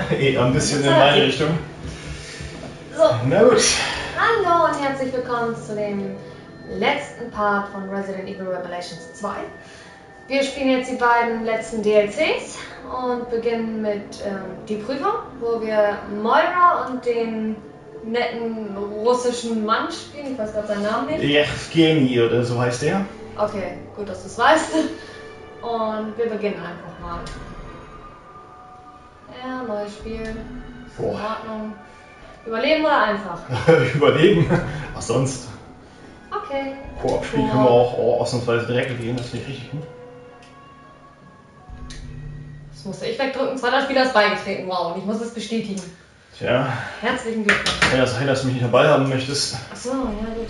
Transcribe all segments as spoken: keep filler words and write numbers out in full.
eher ein bisschen in meine Richtung. So. Na gut. Hallo und herzlich willkommen zu dem letzten Part von Resident Evil Revelations zwei. Wir spielen jetzt die beiden letzten D L Cs und beginnen mit ähm, die Prüfung, wo wir Moira und den netten russischen Mann spielen. Ich weiß gerade seinen Namen nicht. Yevgeny oder so heißt der. Okay, gut, dass du es weißt. Und wir beginnen einfach mal. Ja, neues Spiel. Ist in Ordnung. Überleben oder einfach? Überleben. Was sonst? Okay. Koop-Spiel können wir auch oh, ausnahmsweise direkt gehen, das finde ich richtig gut. Das musste ich wegdrücken. Zweiter Spieler ist beigetreten. Wow, und ich muss es bestätigen. Tja. Herzlichen Glückwunsch. Ja, sei, dass du mich nicht dabei haben möchtest. Achso, ja gut.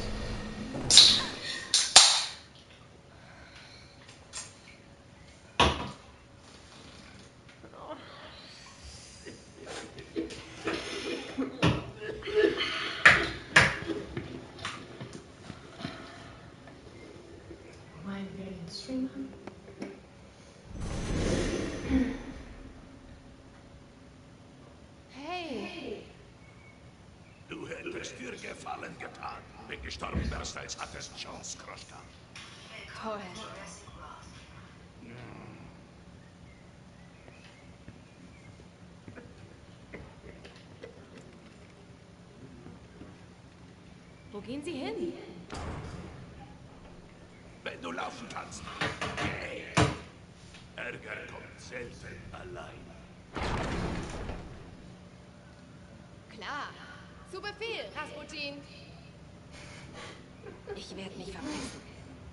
Du hättest dir Gefallen getan. Wenn gestorben wärst, als hattest Chance, Kroschka. Toll. Wo gehen Sie hin? Wenn du laufen kannst, geh. Ärger kommt selten allein. Klar. Zu Befehl, Rasputin. Ich werde mich verpissen.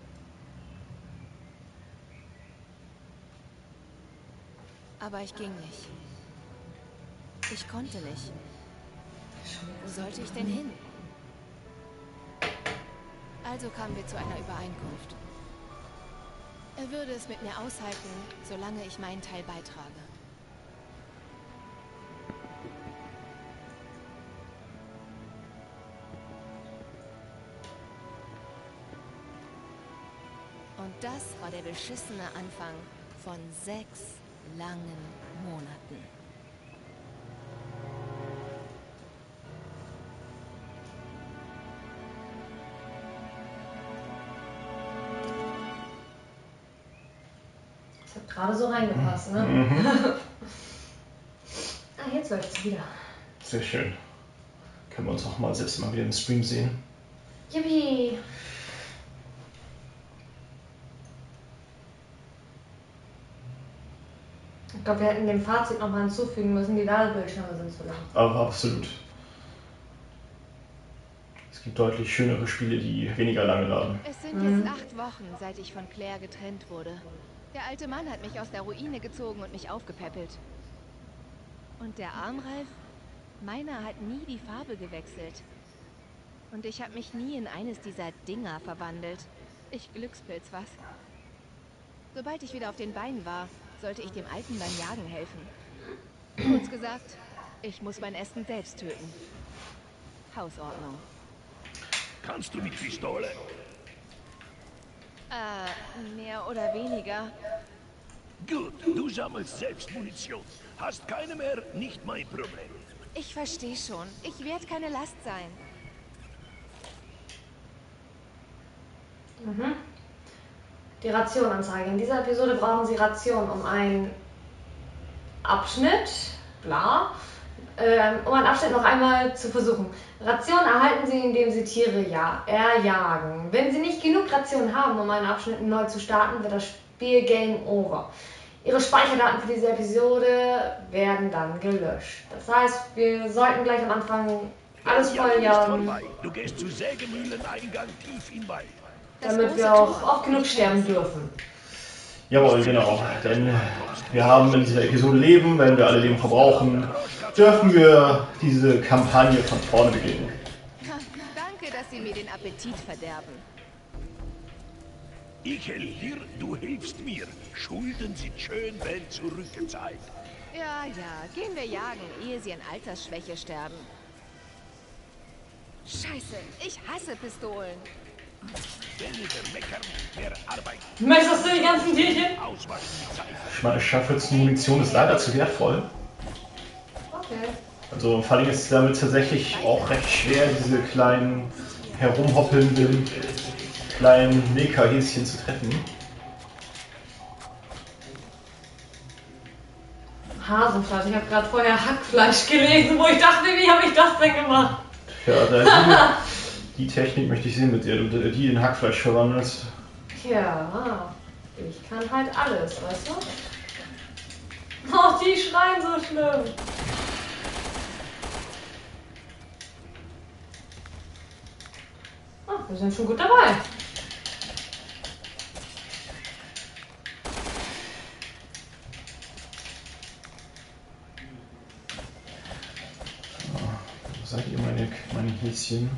Aber ich ging nicht. Ich konnte nicht. Wo sollte ich denn hin? Also kamen wir zu einer Übereinkunft. Er würde es mit mir aushalten, solange ich meinen Teil beitrage. Und das war der beschissene Anfang von sechs langen Monaten. Das hat gerade so reingepasst, ne? Mhm. Ah, jetzt läuft's wieder. Sehr schön. Können wir uns auch mal selbst mal wieder im Stream sehen. Yippie! Ich glaube, wir hätten dem Fazit nochmal hinzufügen müssen, die Ladebildschirme sind zu lang. Aber absolut. Es gibt deutlich schönere Spiele, die weniger lange laden. Es sind jetzt acht Wochen, seit ich von Claire getrennt wurde. Der alte Mann hat mich aus der Ruine gezogen und mich aufgepäppelt. Und der Armreif? Meiner hat nie die Farbe gewechselt. Und ich habe mich nie in eines dieser Dinger verwandelt. Ich Glückspilz, was? Sobald ich wieder auf den Beinen war, sollte ich dem Alten beim Jagen helfen. Kurz gesagt, ich muss mein Essen selbst töten. Hausordnung. Kannst du mit Pistole? Äh, mehr oder weniger. Gut, du sammelst selbst Munition. Hast keine mehr, nicht mein Problem. Ich verstehe schon. Ich werde keine Last sein. Mhm. Die Rationanzeige. In dieser Episode brauchen Sie Ration, um einen Abschnitt, bla, äh, um einen Abschnitt noch einmal zu versuchen. Ration erhalten Sie, indem Sie Tiere ja, erjagen. Wenn Sie nicht genug Ration haben, um einen Abschnitt neu zu starten, wird das Spiel Game Over. Ihre Speicherdaten für diese Episode werden dann gelöscht. Das heißt, wir sollten gleich am Anfang alles voll jagen. Du gehst zu Sägemühleneingang tief in Wald. Damit wir auch oft genug sterben dürfen. Jawohl, genau. Denn wir haben in dieser Episode Leben. Wenn wir alle Leben verbrauchen, dürfen wir diese Kampagne von vorne beginnen. Danke, dass Sie mir den Appetit verderben. Ich helfe dir, du hilfst mir. Schulden sind schön, wenn zurückgezahlt. Ja, ja, gehen wir jagen, ehe Sie an Altersschwäche sterben. Scheiße, ich hasse Pistolen. Weniger meckern, mehr Arbeit. Möchtest du die ganzen Tierchen? Auswaschen mit Seife. Ich meine, Schaffels Munition ist leider zu wertvoll. Okay. Okay. Also vor allem ist es damit tatsächlich auch recht schwer, diese kleinen herumhoppelnden kleinen Mecha-Häschen zu treffen. Hasenfleisch. Ich habe gerade vorher Hackfleisch gelesen, wo ich dachte, wie habe ich das denn gemacht? Ja, da die, die Technik möchte ich sehen, mit der du die in Hackfleisch verwandelst. Ja, ich kann halt alles, weißt du? Oh, die schreien so schlimm. Oh, wir sind schon gut dabei. Wo seid ihr, meine, meine Häschen?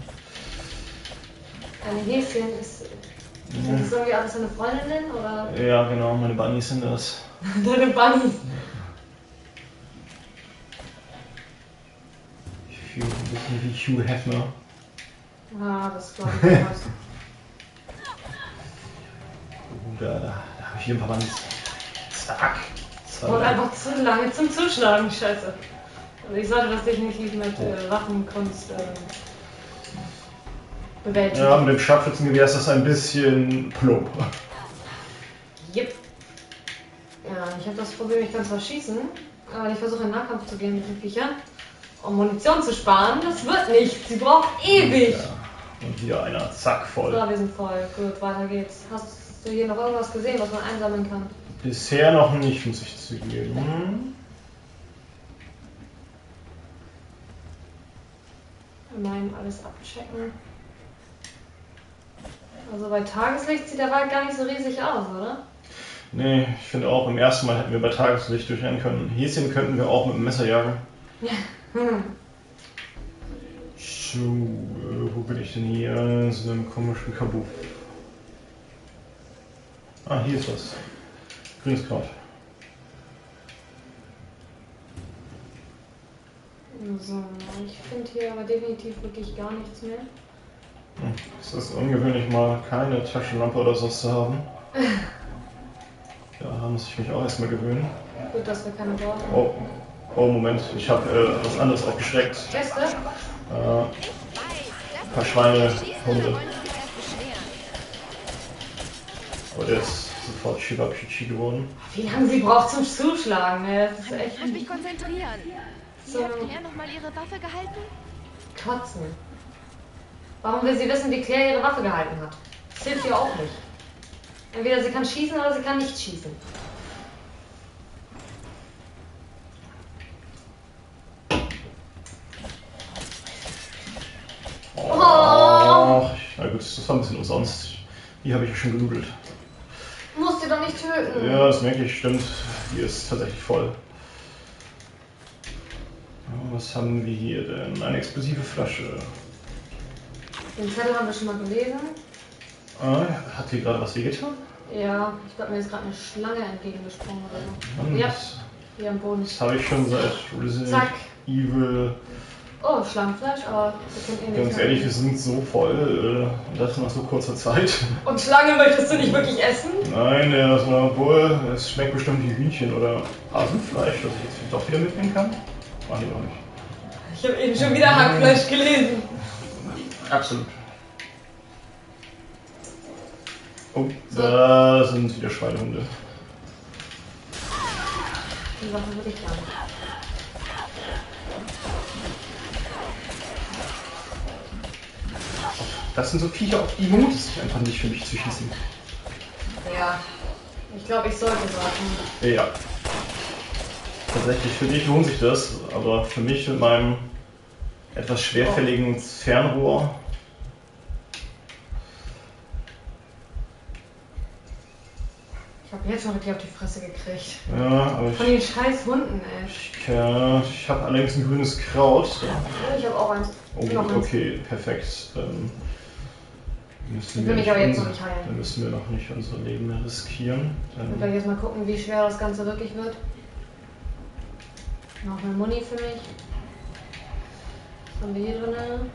Deine Häschen ist. Sind das irgendwie alles deine Freundinnen oder? Ja, genau, meine Bunnies sind das. Deine Bunnies. Ich fühle ein bisschen wie Hugh Hefner. Ah, das glaube ich nicht. Da, da, da habe ich hier ein paar Bunnies. Zack. Und einfach zu lange zum Zuschlagen, scheiße. Also ich sollte das definitiv mit äh, Waffenkunst äh, bewältigen. Ja, mit dem Scharfschützengewehr ist das ein bisschen plump. Yep. Ja, ich habe das Problem, ich kann zwar schießen, aber wenn ich versuche in Nahkampf zu gehen mit den Viechern, um Munition zu sparen, das wird nicht. Sie braucht ewig. Ja. Und hier einer, zack, voll. So, wir sind voll. Gut, weiter geht's. Hast du hier noch irgendwas gesehen, was man einsammeln kann? Bisher noch nicht, muss ich zugeben. Wir meinen alles abchecken. Also bei Tageslicht sieht der Wald gar nicht so riesig aus, oder? Nee, ich finde auch, im ersten Mal hätten wir bei Tageslicht durchrennen können. Häschen könnten wir auch mit dem Messer jagen. Ja. Hm. So, äh, wo bin ich denn hier? In so einem komischen Kabuff. Ah, hier ist was. Grünes Kraut. So, ich finde hier aber definitiv wirklich gar nichts mehr. Hm, es ist ungewöhnlich, mal keine Taschenlampe oder sowas zu haben. Da muss ich mich auch erstmal gewöhnen. Gut, dass wir keine brauchen. Oh, oh Moment, ich habe äh, was anderes aufgeschreckt. Gäste? Äh, ein paar Schweine, Hunde. Aber der ist sofort Shibapichi geworden. Wie lange sie braucht zum Zuschlagen, ey. Das ist echt Ich muss mich konzentrieren. Sie So. hat Claire nochmal ihre Waffe gehalten? kotzen. Warum will sie wissen, wie Claire ihre Waffe gehalten hat? Das hilft ihr auch nicht. Entweder sie kann schießen oder sie kann nicht schießen. Oh, na gut, das war ein bisschen umsonst. Die habe ich ja schon genudelt. Musst du doch nicht töten. Ja, das merke ich, stimmt. Die ist tatsächlich voll. Was haben wir hier denn? Eine explosive Flasche. Den Zettel haben wir schon mal gelesen. Ah, hat hier gerade was wehgetan? Ja, ich glaube, mir ist gerade eine Schlange entgegengesprungen oder so. Mann, Ja, das, hier am Boden. das habe ich schon seit Resident Zack. Evil. Oh, Schlangenfleisch, aber wir können eh nicht. Ganz ehrlich, wir sind so voll. äh, Und das nach so kurzer Zeit. Und Schlange möchtest du nicht wirklich essen? Nein, ja, das war wohl. Es schmeckt bestimmt wie Hühnchen oder Hasenfleisch, das ich jetzt doch wieder mitnehmen kann. Ach, nee, auch nicht. Ich habe eben schon wieder Hackfleisch gelesen. Absolut. Oh, da sind wieder Schweinehunde. Die Waffe würde ich gerne. Das sind so Viecher, auf die lohnt es sich einfach nicht für mich zu schießen. Ja, ich glaube, ich sollte sagen. Ja. Tatsächlich, für dich lohnt sich das, aber für mich mit meinem etwas schwerfälligen Fernrohr. Ich habe jetzt schon richtig auf die Fresse gekriegt. Ja, aber Von ich, den scheiß Hunden, ey. ich, ja, ich habe allerdings ein grünes Kraut. Ich habe auch eins. Oh, Noch eins. okay, perfekt. Dann müssen Ich wir, will mich nicht aber jetzt unser- noch nicht heilen. dann müssen wir noch nicht unser Leben mehr riskieren. Ich will Dann, gleich jetzt mal gucken, wie schwer das Ganze wirklich wird. Noch eine Muni für mich. Was haben wir hier drin?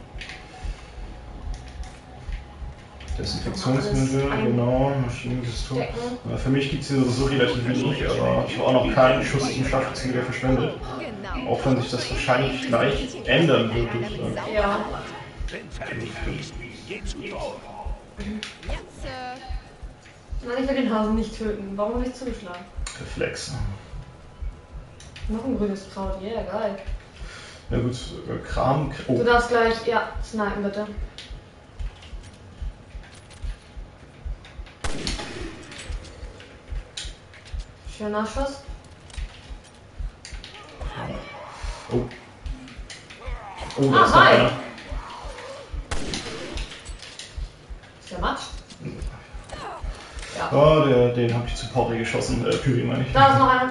Desinfektionsmittel, Alles genau, Maschinenpistole. Stecken. Ja, für mich gibt es hier sowieso relativ wenig, aber ich habe auch noch keinen Schuss zum Scharfschützengewehr verschwendet. Genau Auch wenn sich das wahrscheinlich gleich ändern wird. Äh, Ja. Wenn fertig bist, geh zu Tor. Jetzt, Sir. Nein, ich will den Hasen nicht töten. Warum habe ich zugeschlagen? Reflex. Noch ein grünes Kraut. Yeah, geil. Na gut, äh, Kram. Oh, Du darfst gleich, ja, snipen bitte. Schöner Schuss. oh. Oh, da Ah, ist noch hi. einer. Ist der Matsch? Ja. Oh, der, den habe ich zu Porri geschossen. Äh, Püri meine ich. Da ist noch einer.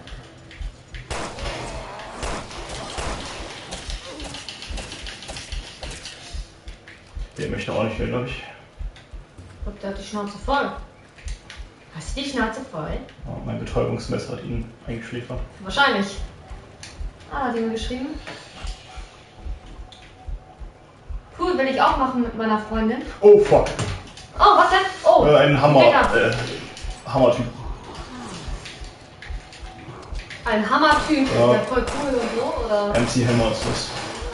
Der möchte auch nicht mehr, glaube ich. Ich glaub, der hat die Schnauze voll. Hast du die Schnauze voll? Oh, mein Betäubungsmesser hat ihn eingeschläfert. Wahrscheinlich. Ah, hat jemand geschrieben. Cool, will ich auch machen mit meiner Freundin. Oh, fuck. Oh, was denn? Oh, Äh, ein Hammer. Dicker. Äh, Hammertyp. Ein Hammertyp. Ist Ja. der voll cool und so, oder? M C Hammer ist das.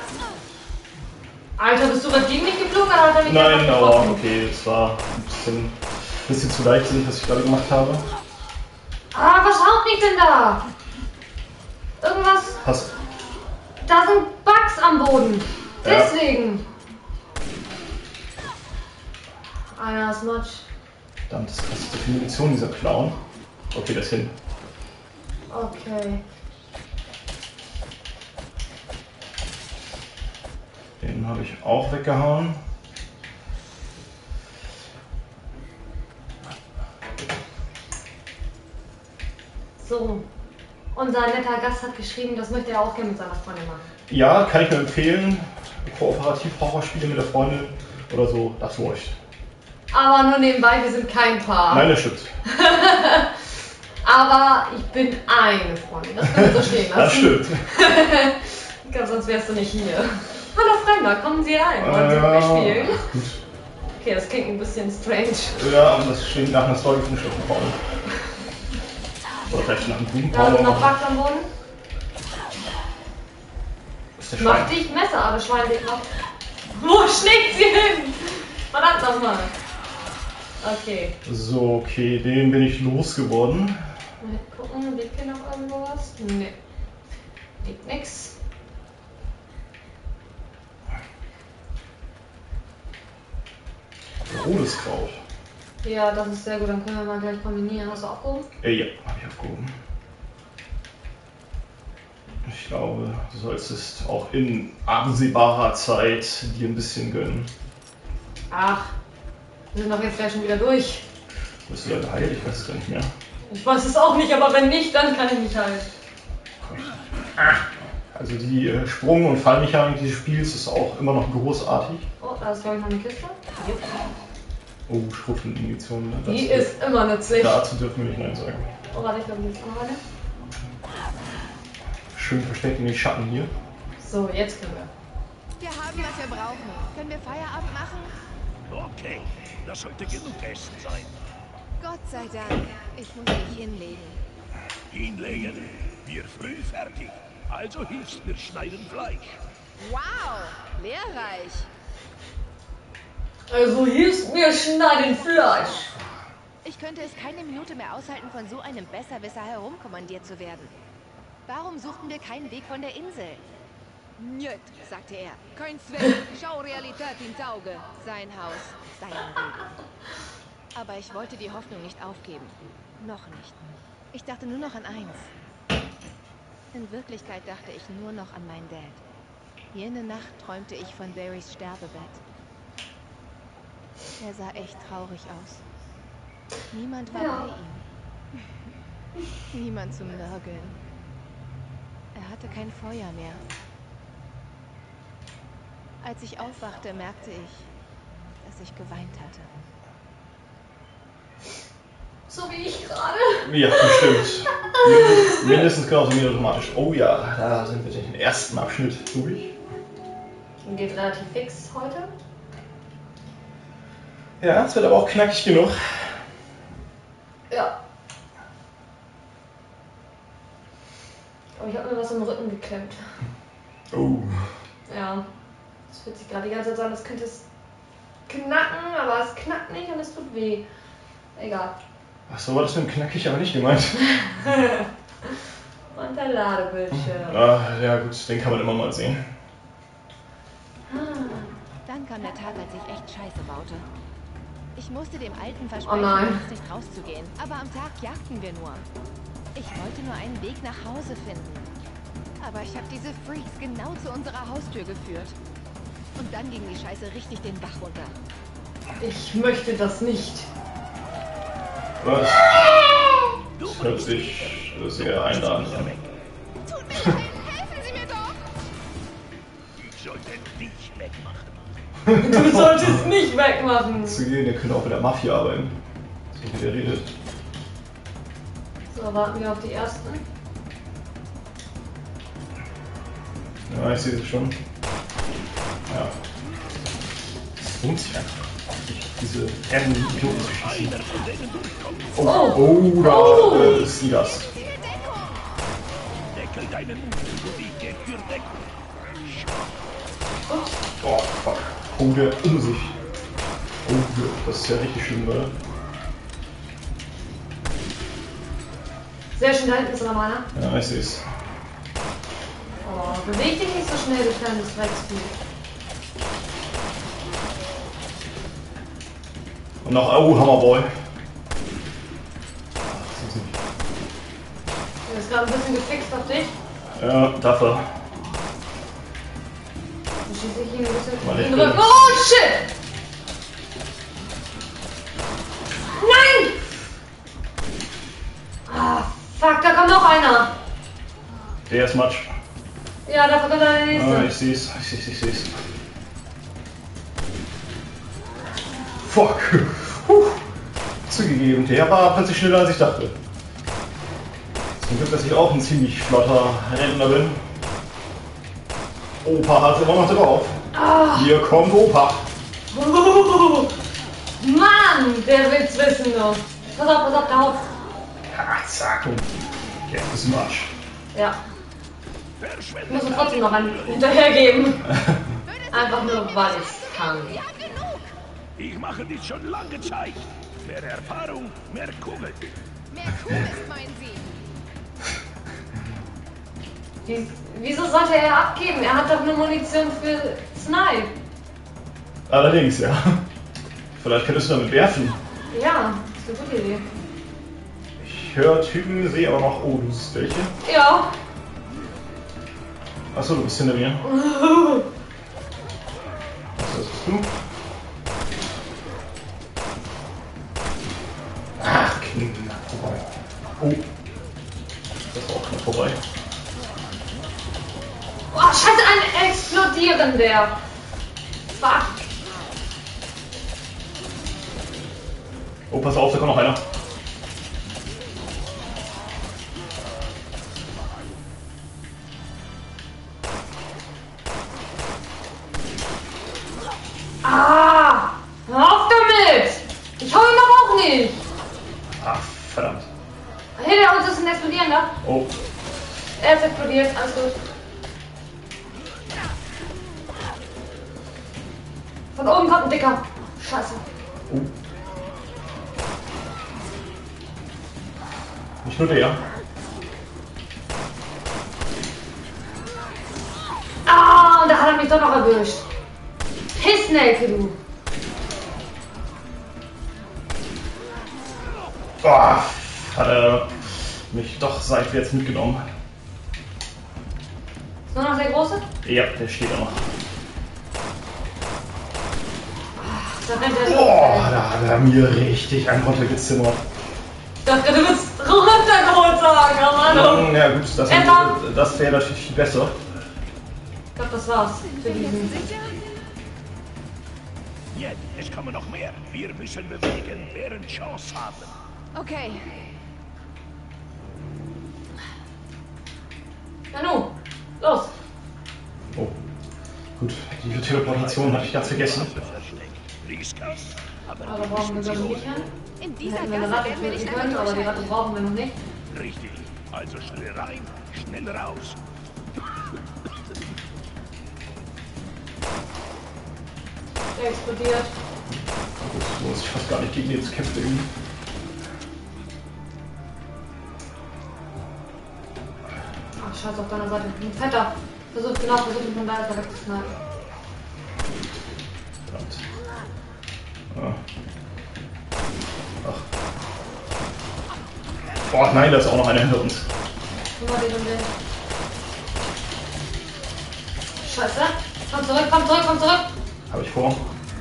Alter, bist du gerade gegen mich geflogen oder hat er mich Nein, einfach aber getroffen? okay, es war ein bisschen, bisschen zu leichtsinnig, was ich gerade gemacht habe. Ah, was haut mich denn da? Irgendwas. Hast Da sind Bugs am Boden. Ja. Deswegen. Einer ist Matsch. Verdammt, das kostet so viel Munition, dieser Clown. Okay, das hin. Okay. Den habe ich auch weggehauen. So. Unser netter Gast hat geschrieben, das möchte er auch gerne mit seiner Freundin machen. Ja, kann ich nur empfehlen. Kooperativ-Horrorspiele mit der Freundin oder so, das läuft. Aber nur nebenbei, wir sind kein Paar. Nein, das stimmt. Aber ich bin eine Freundin. Das können wir so stehen lassen. Das stimmt. Ich glaube, sonst wärst du nicht hier. Hallo Fremder, kommen Sie rein. Wollen Sie mit mir spielen? Ach, gut. Okay, das klingt ein bisschen strange. Ja, aber das klingt nach einer Story von einem schlechten Porno. Oder vielleicht nach einem guten Da sind noch Porno. Bugs am Boden. Ist der Mach Schwein. dich Messer, aber Schweinweg ab. Wo schlägt sie hin? Verdammt nochmal. Okay. So, okay, den bin ich losgeworden. Mal gucken, liegt hier noch irgendwo was? Nee. Liegt nix. Rotes Kraut. Ja, das ist sehr gut, dann können wir mal gleich kombinieren. Hast du aufgehoben? Äh, ja, habe ich aufgehoben. Ich glaube, du solltest auch in absehbarer Zeit dir ein bisschen gönnen. Ach, wir sind doch jetzt gleich schon wieder durch. Bist du da geheilt? Ich weiß es gar nicht mehr. Ich weiß es auch nicht, aber wenn nicht, dann kann ich nicht halt. Also die äh, Sprung- und Fallmechanik dieses Spiels ist auch immer noch großartig. Oh, da ist glaube ich noch eine Kiste. Jupp. Oh, Schrotflintenmunition. Ne? Die Dazu- ist immer nützlich. Dazu dürfen wir nicht Nein sagen. Oh, warte, ich glaube, die ist noch eine. Schön versteckt in den Schatten hier. So, jetzt können wir. Wir haben, was wir brauchen. Können wir Feierabend machen? Okay, das sollte genug Essen sein. Gott sei Dank. Ich muss mich hinlegen. Hinlegen. Wir früh fertig. Also hilfst mir schneiden Fleisch. Wow, lehrreich. Also hier ist mir schneiden Fleisch. Ich könnte es keine Minute mehr aushalten, von so einem Besserwisser herumkommandiert zu werden. Warum suchten wir keinen Weg von der Insel? Njöt, sagte er. Kein Zweck. Schau Realität ins Auge. Sein Haus, sein Leben. Aber ich wollte die Hoffnung nicht aufgeben. Noch nicht. Ich dachte nur noch an eins. In Wirklichkeit dachte ich nur noch an meinen Dad. Jene Nacht träumte ich von Barrys Sterbebett. Er sah echt traurig aus. Niemand war Ja. bei ihm. Niemand zum Nörgeln. Er hatte kein Feuer mehr. Als ich aufwachte, merkte ich, dass ich geweint hatte. So wie ich gerade. Ja, bestimmt. Mind- Mindestens genauso automatisch. Oh ja, da sind wir den ersten Abschnitt durch. Und geht relativ fix heute. Ja, es wird aber auch knackig genug. Ja. Aber ich habe mir was im Rücken geklemmt. Oh. Ja. Das fühlt sich gerade die ganze Zeit so an, als könnte es knacken, aber es knackt nicht und es tut weh. Egal. Achso, war das mit dem knackig aber nicht gemeint. Und der Ladebildschirm. Ah, ja gut, den kann man immer mal sehen. Dann kam der Tag, als ich echt Scheiße baute. Ich musste dem Alten Oh versprechen, nein. nachts nicht rauszugehen. Aber am Tag jagten wir nur. Ich wollte nur einen Weg nach Hause finden. Aber ich habe diese Freaks genau zu unserer Haustür geführt. Und dann ging die Scheiße richtig den Bach runter. Ich möchte das nicht. Was? Das hört sich sehr einladend an. Tut mir leid, helfen Sie mir doch! Ich sollte dich wegmachen. Du solltest nicht wegmachen. Zu gehen, ihr könnt auch mit der Mafia arbeiten. So wie der redet. So, warten wir auf die ersten. Ja, ich sehe es schon. Ja. Es lohnt sich einfach nicht, diese ärmlichen Idioten zu schießen. Einer von denen durchkommt. Oh, oh, da Oh. äh, ist sie das. Deckel deinen Mund und ich geh für Deckung. Oh, fuck. Oh, der um sich. Oh, das ist ja richtig schlimm, oder? Sehr schön, da hinten ist noch einer. Ja, ich sehe es. Oh, beweg dich nicht so schnell, du kleines Drecksvieh. Und noch, oh, Hammerboy. Der ist gerade ein bisschen gefixt auf dich. Ja, dafür. Dann schieße ich ihn ein bisschen Weil ich in den bin- Rücken. Oh, shit! Nein! Ah, fuck, da kommt noch einer. Der ist Matsch. Ja, da kommt der nächste. Ah, ich sehe es, ich sehe es, ich sehe es. Fuck. Puh. Zugegeben, der war plötzlich schneller als ich dachte. Zum Glück, dass ich auch ein ziemlich flotter Rentner bin. Opa hat immer noch drauf. Ah. Hier kommt Opa. Uh, Mann, der will's wissen, du. Pass auf, pass auf, da auf. Ah, zack. Und der ist Matsch. Ja, ich Verschwende muss ihm trotzdem noch einen hinterhergeben. Einfach nur, weil ich's kann. Wir haben genug! Ich mache dies schon lange Zeit. Mehr Erfahrung, mehr Kugel. Mehr Kuhmist, meinen Sie? Wie, wieso sollte er abgeben? Er hat doch nur Munition für Snipe. Allerdings, ja. Vielleicht könntest du damit werfen. Ja, ist eine gute Idee. Ich höre Typen, sehe aber noch. Oh, du siehst welche? Ja. Achso, du bist hinter mir. Was bist du? Ach, knapp vorbei. Oh. Das war auch knapp vorbei. Oh, scheiße, ein explodierender. Fuck. Oh, pass auf, da kommt noch einer. Ah, hör auf damit. Ich hau ihn doch auch nicht. Ach, verdammt. Hinter uns ist ein explodierender. Oh, Er ist explodiert, alles gut. Von oben kommt ein Dicker. Scheiße. oh. Nicht nur der. Ah, und da hat er mich doch noch erwischt. Pissnelke, du. Boah, hat er mich doch seitwärts mitgenommen. Ist nur noch der Große? Ja, der steht da noch. Da rennt er Boah, da hat er mir richtig einen runtergezimmert. Ich dachte, du willst runtergeholt sagen, oh Mann. Ja gut, das, Emma! das wäre natürlich viel besser. Ich glaube, das war's für diesen. Sicher? Jetzt, es kommen noch mehr. Wir müssen bewegen, während Chance haben. Okay. Nanu, los. Oh, gut, die Teleportation hatte ich ganz vergessen. Rieskas, aber Aber brauchen wir glaube ich nicht hin. In Wir dieser hätten wir eine Gasse Ratte werden wir nicht töten lange können, aber die Ratte durchhalten. brauchen wir noch nicht. richtig. Also schnell rein, schnell raus. Der explodiert. Das muss ich fast gar nicht gegen die jetzt kämpfen irgendwie. Ach, scheiße, auf deiner Seite. Ein Fetter. Versucht genau, versucht ihn von daher wegzuknallen. Verdammt. Ja. Ach. Boah, nein, da ist auch noch einer hinter uns. Guck mal, den und den. Scheiße. Komm zurück, komm zurück, komm zurück. Habe ich vor.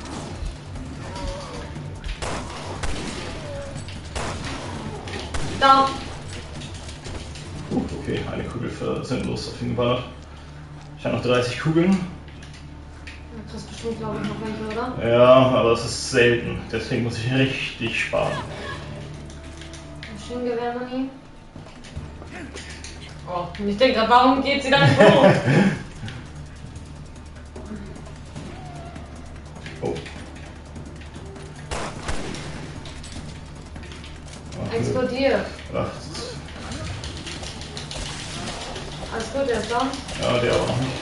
Down. Uh, okay, eine Kugel für sinnlos auf ihn geballert. Ich habe noch dreißig Kugeln. Du kriegst bestimmt, glaube ich, noch welche, oder? Ja, aber das ist selten. Deswegen muss ich richtig sparen. Maschinengewehr, Manni. Oh, und ich denke gerade, warum geht sie da nicht hoch? Oh. Ach, Explodiert. Ach, Alles gut, der ist down. ja, der auch noch nicht.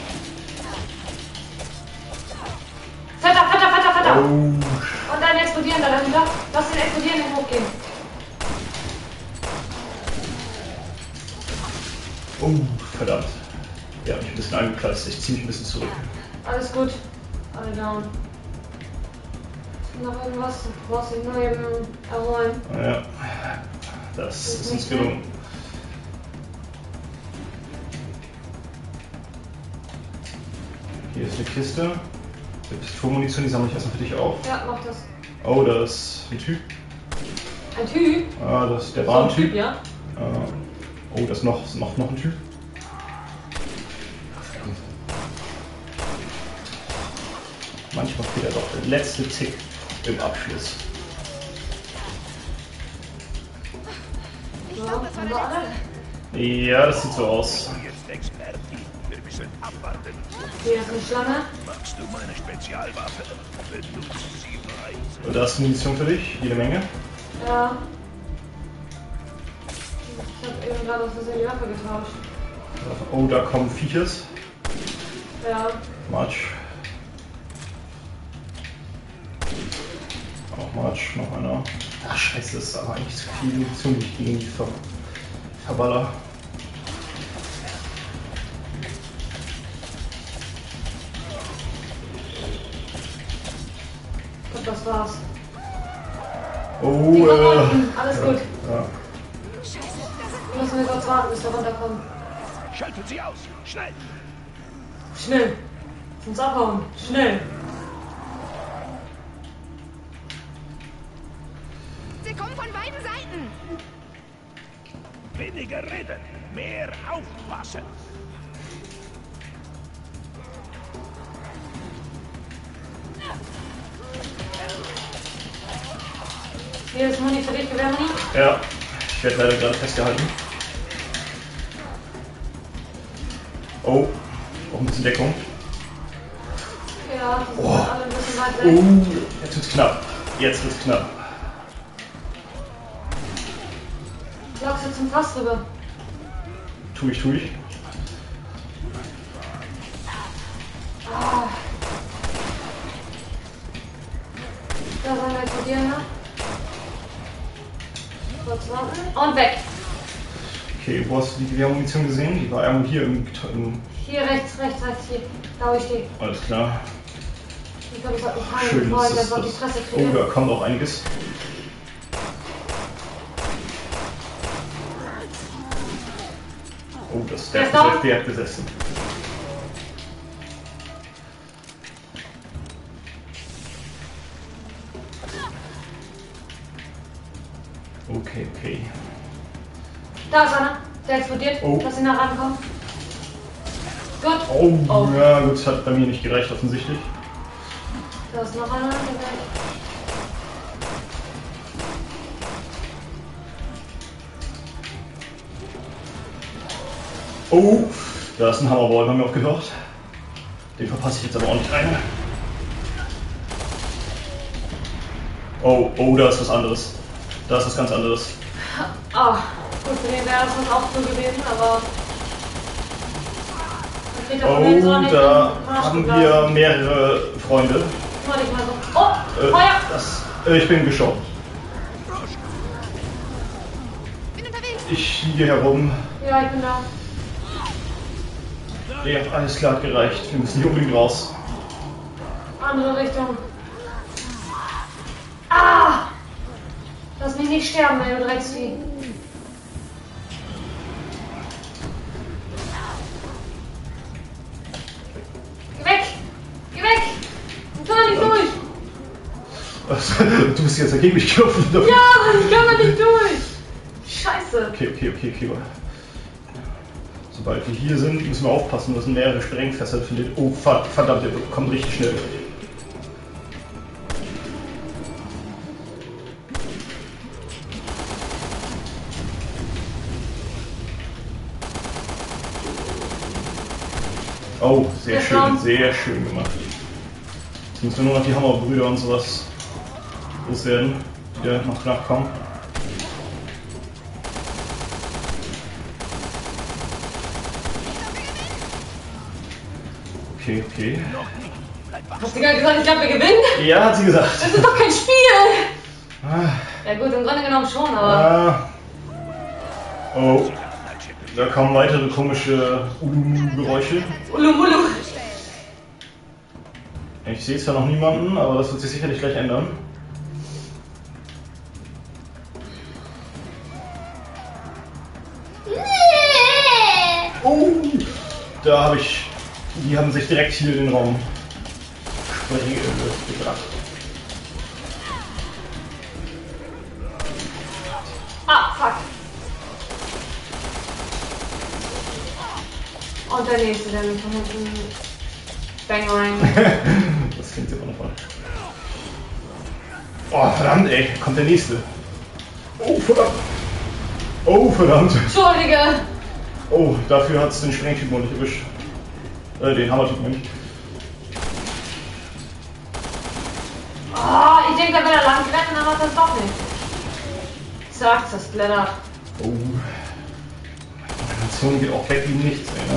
Fetter, fetter, fetter, fetter! Oh. Und dann explodieren da dahinter. Lass den explodieren und hochgehen. Oh, verdammt. Der hat mich ein bisschen angekratzt. Ich ziehe mich ein bisschen zurück. Alles gut. Alle down. Noch irgendwas? Du brauchst dich nur eben erholen. Ja, das ist uns gelungen. Hier ist eine Kiste. Die Pistolenmunition, die sammle ich erstmal für dich auf. Ja, mach das. Oh, da ist ein Typ. Ein Typ? Ah, das ist der So ein Bahntyp. Typ, ja? Äh, oh, da ist noch, noch, noch ein Typ. Verdammt. Manchmal fehlt er doch der letzte Tick im Abschluss. Ich So, glaube, das war haben der wir alle? letzte. Ja, das sieht so aus. Jetzt Experti. Wir müssen abwarten. Hier ist eine Schlange. Magst du meine Spezialwaffe? Benutze sie breit. Und da ist Munition für dich, jede Menge. Ja. Ich hab eben gerade aus Versehen die Waffe getauscht. Oh, da kommen Viechers. Ja. March. Auch March, noch einer. Ach scheiße, das ist aber eigentlich zu viel Munition, die ich gegen die ver verballer. Und das war's. Oh, Die kommen äh, unten. Alles ja, gut. Ja. Wir müssen wir kurz warten, bis wir runterkommen. Schaltet sie aus. Schnell. Schnell. Uns abhauen. Schnell. Sie kommen von beiden Seiten. Weniger reden. Mehr aufpassen. Hier ist Muni für dich, Gewehr, Muni. Ja, ich werde leider gerade festgehalten. Oh, auch ein bisschen Deckung. Ja, die sind Oh. alle ein bisschen weit weg. Oh, jetzt wird's knapp. Jetzt wird's knapp. Lockst du zum Fass rüber. Tu ich, tu ich. Ah. Da sollen wir explodieren, ne? Kurz warten. Und weg. Okay, wo hast du die Gewehrmunition gesehen? Die war irgendwo hier im, im... Hier rechts, rechts, rechts, hier. Da wo ich stehe. Alles klar. Ich glaube, ich sollte mich heilen, Schön, bevor das ich ist das auf die das. Fresse Oh, kriege. da kommt auch einiges. Oh, das Der der ist down. hat, der hat besessen. Okay, okay. Da ist einer. Der explodiert. Oh. Lass ihn nach rankommen. Gut. Oh, Oh. ja gut, hat bei mir nicht gereicht offensichtlich. Da ist noch einer. Der gleich. Oh, da ist ein Hammerball, haben wir auch gehört. Den verpasse ich jetzt aber auch nicht rein. Oh, oh, da ist was anderes. Da ist was ganz anderes. Ah, Gut, für den wäre das sonst auch so gewesen, aber... Oh, da haben wir mehrere Freunde. Warte ich mal so. Oh, Äh, Feuer! das, äh, ich bin geschoben. Bin unterwegs. Ich fliege herum. Ja, ich bin da. Ja, alles klar, hat gereicht. Wir müssen hier unbedingt raus. Andere Richtung. Ah! Lass mich nicht sterben, ey, du Drecksvieh. Geh weg! Geh weg! Ich kann da nicht durch! Was? Du bist jetzt dagegen mich gelaufen. Ja, ich kann da nicht durch! Scheiße! Okay, okay, okay, okay. Sobald wir hier sind, müssen wir aufpassen, dass mehrere Sprengfässer findet. Oh, verdammt, der kommt richtig schnell. Oh, sehr schön, sehr schön gemacht. Jetzt müssen wir nur noch die Hammerbrüder und sowas loswerden, die da noch nachkommen. Okay, okay. Hast du gerade gesagt, ich glaube, wir gewinnen? Ja, hat sie gesagt. Das ist doch kein Spiel! Ah, Ja gut, im Grunde genommen schon, aber... ah. Oh, da kommen weitere komische Ulu-Geräusche. Ulumulu. Ich sehe zwar noch niemanden, aber das wird sich sicherlich gleich ändern. Oh, da habe ich... Die haben sich direkt hier in den Raum gebracht. Ah, fuck. Und der nächste, der mich von hinten... Bang rein. Das klingt aber noch falsch. Oh, verdammt, ey. Kommt der nächste. Oh, verdammt. Oh, verdammt. Entschuldige. Oh, dafür hat es den Sprengtypen nicht erwischt. Äh, den Hammertypen nicht. Oh, ich denke, da will er lang rennen, aber das doch nicht. Zack, das blättert. Oh. Meine Munition geht auch weg wie nichts, ey, ne?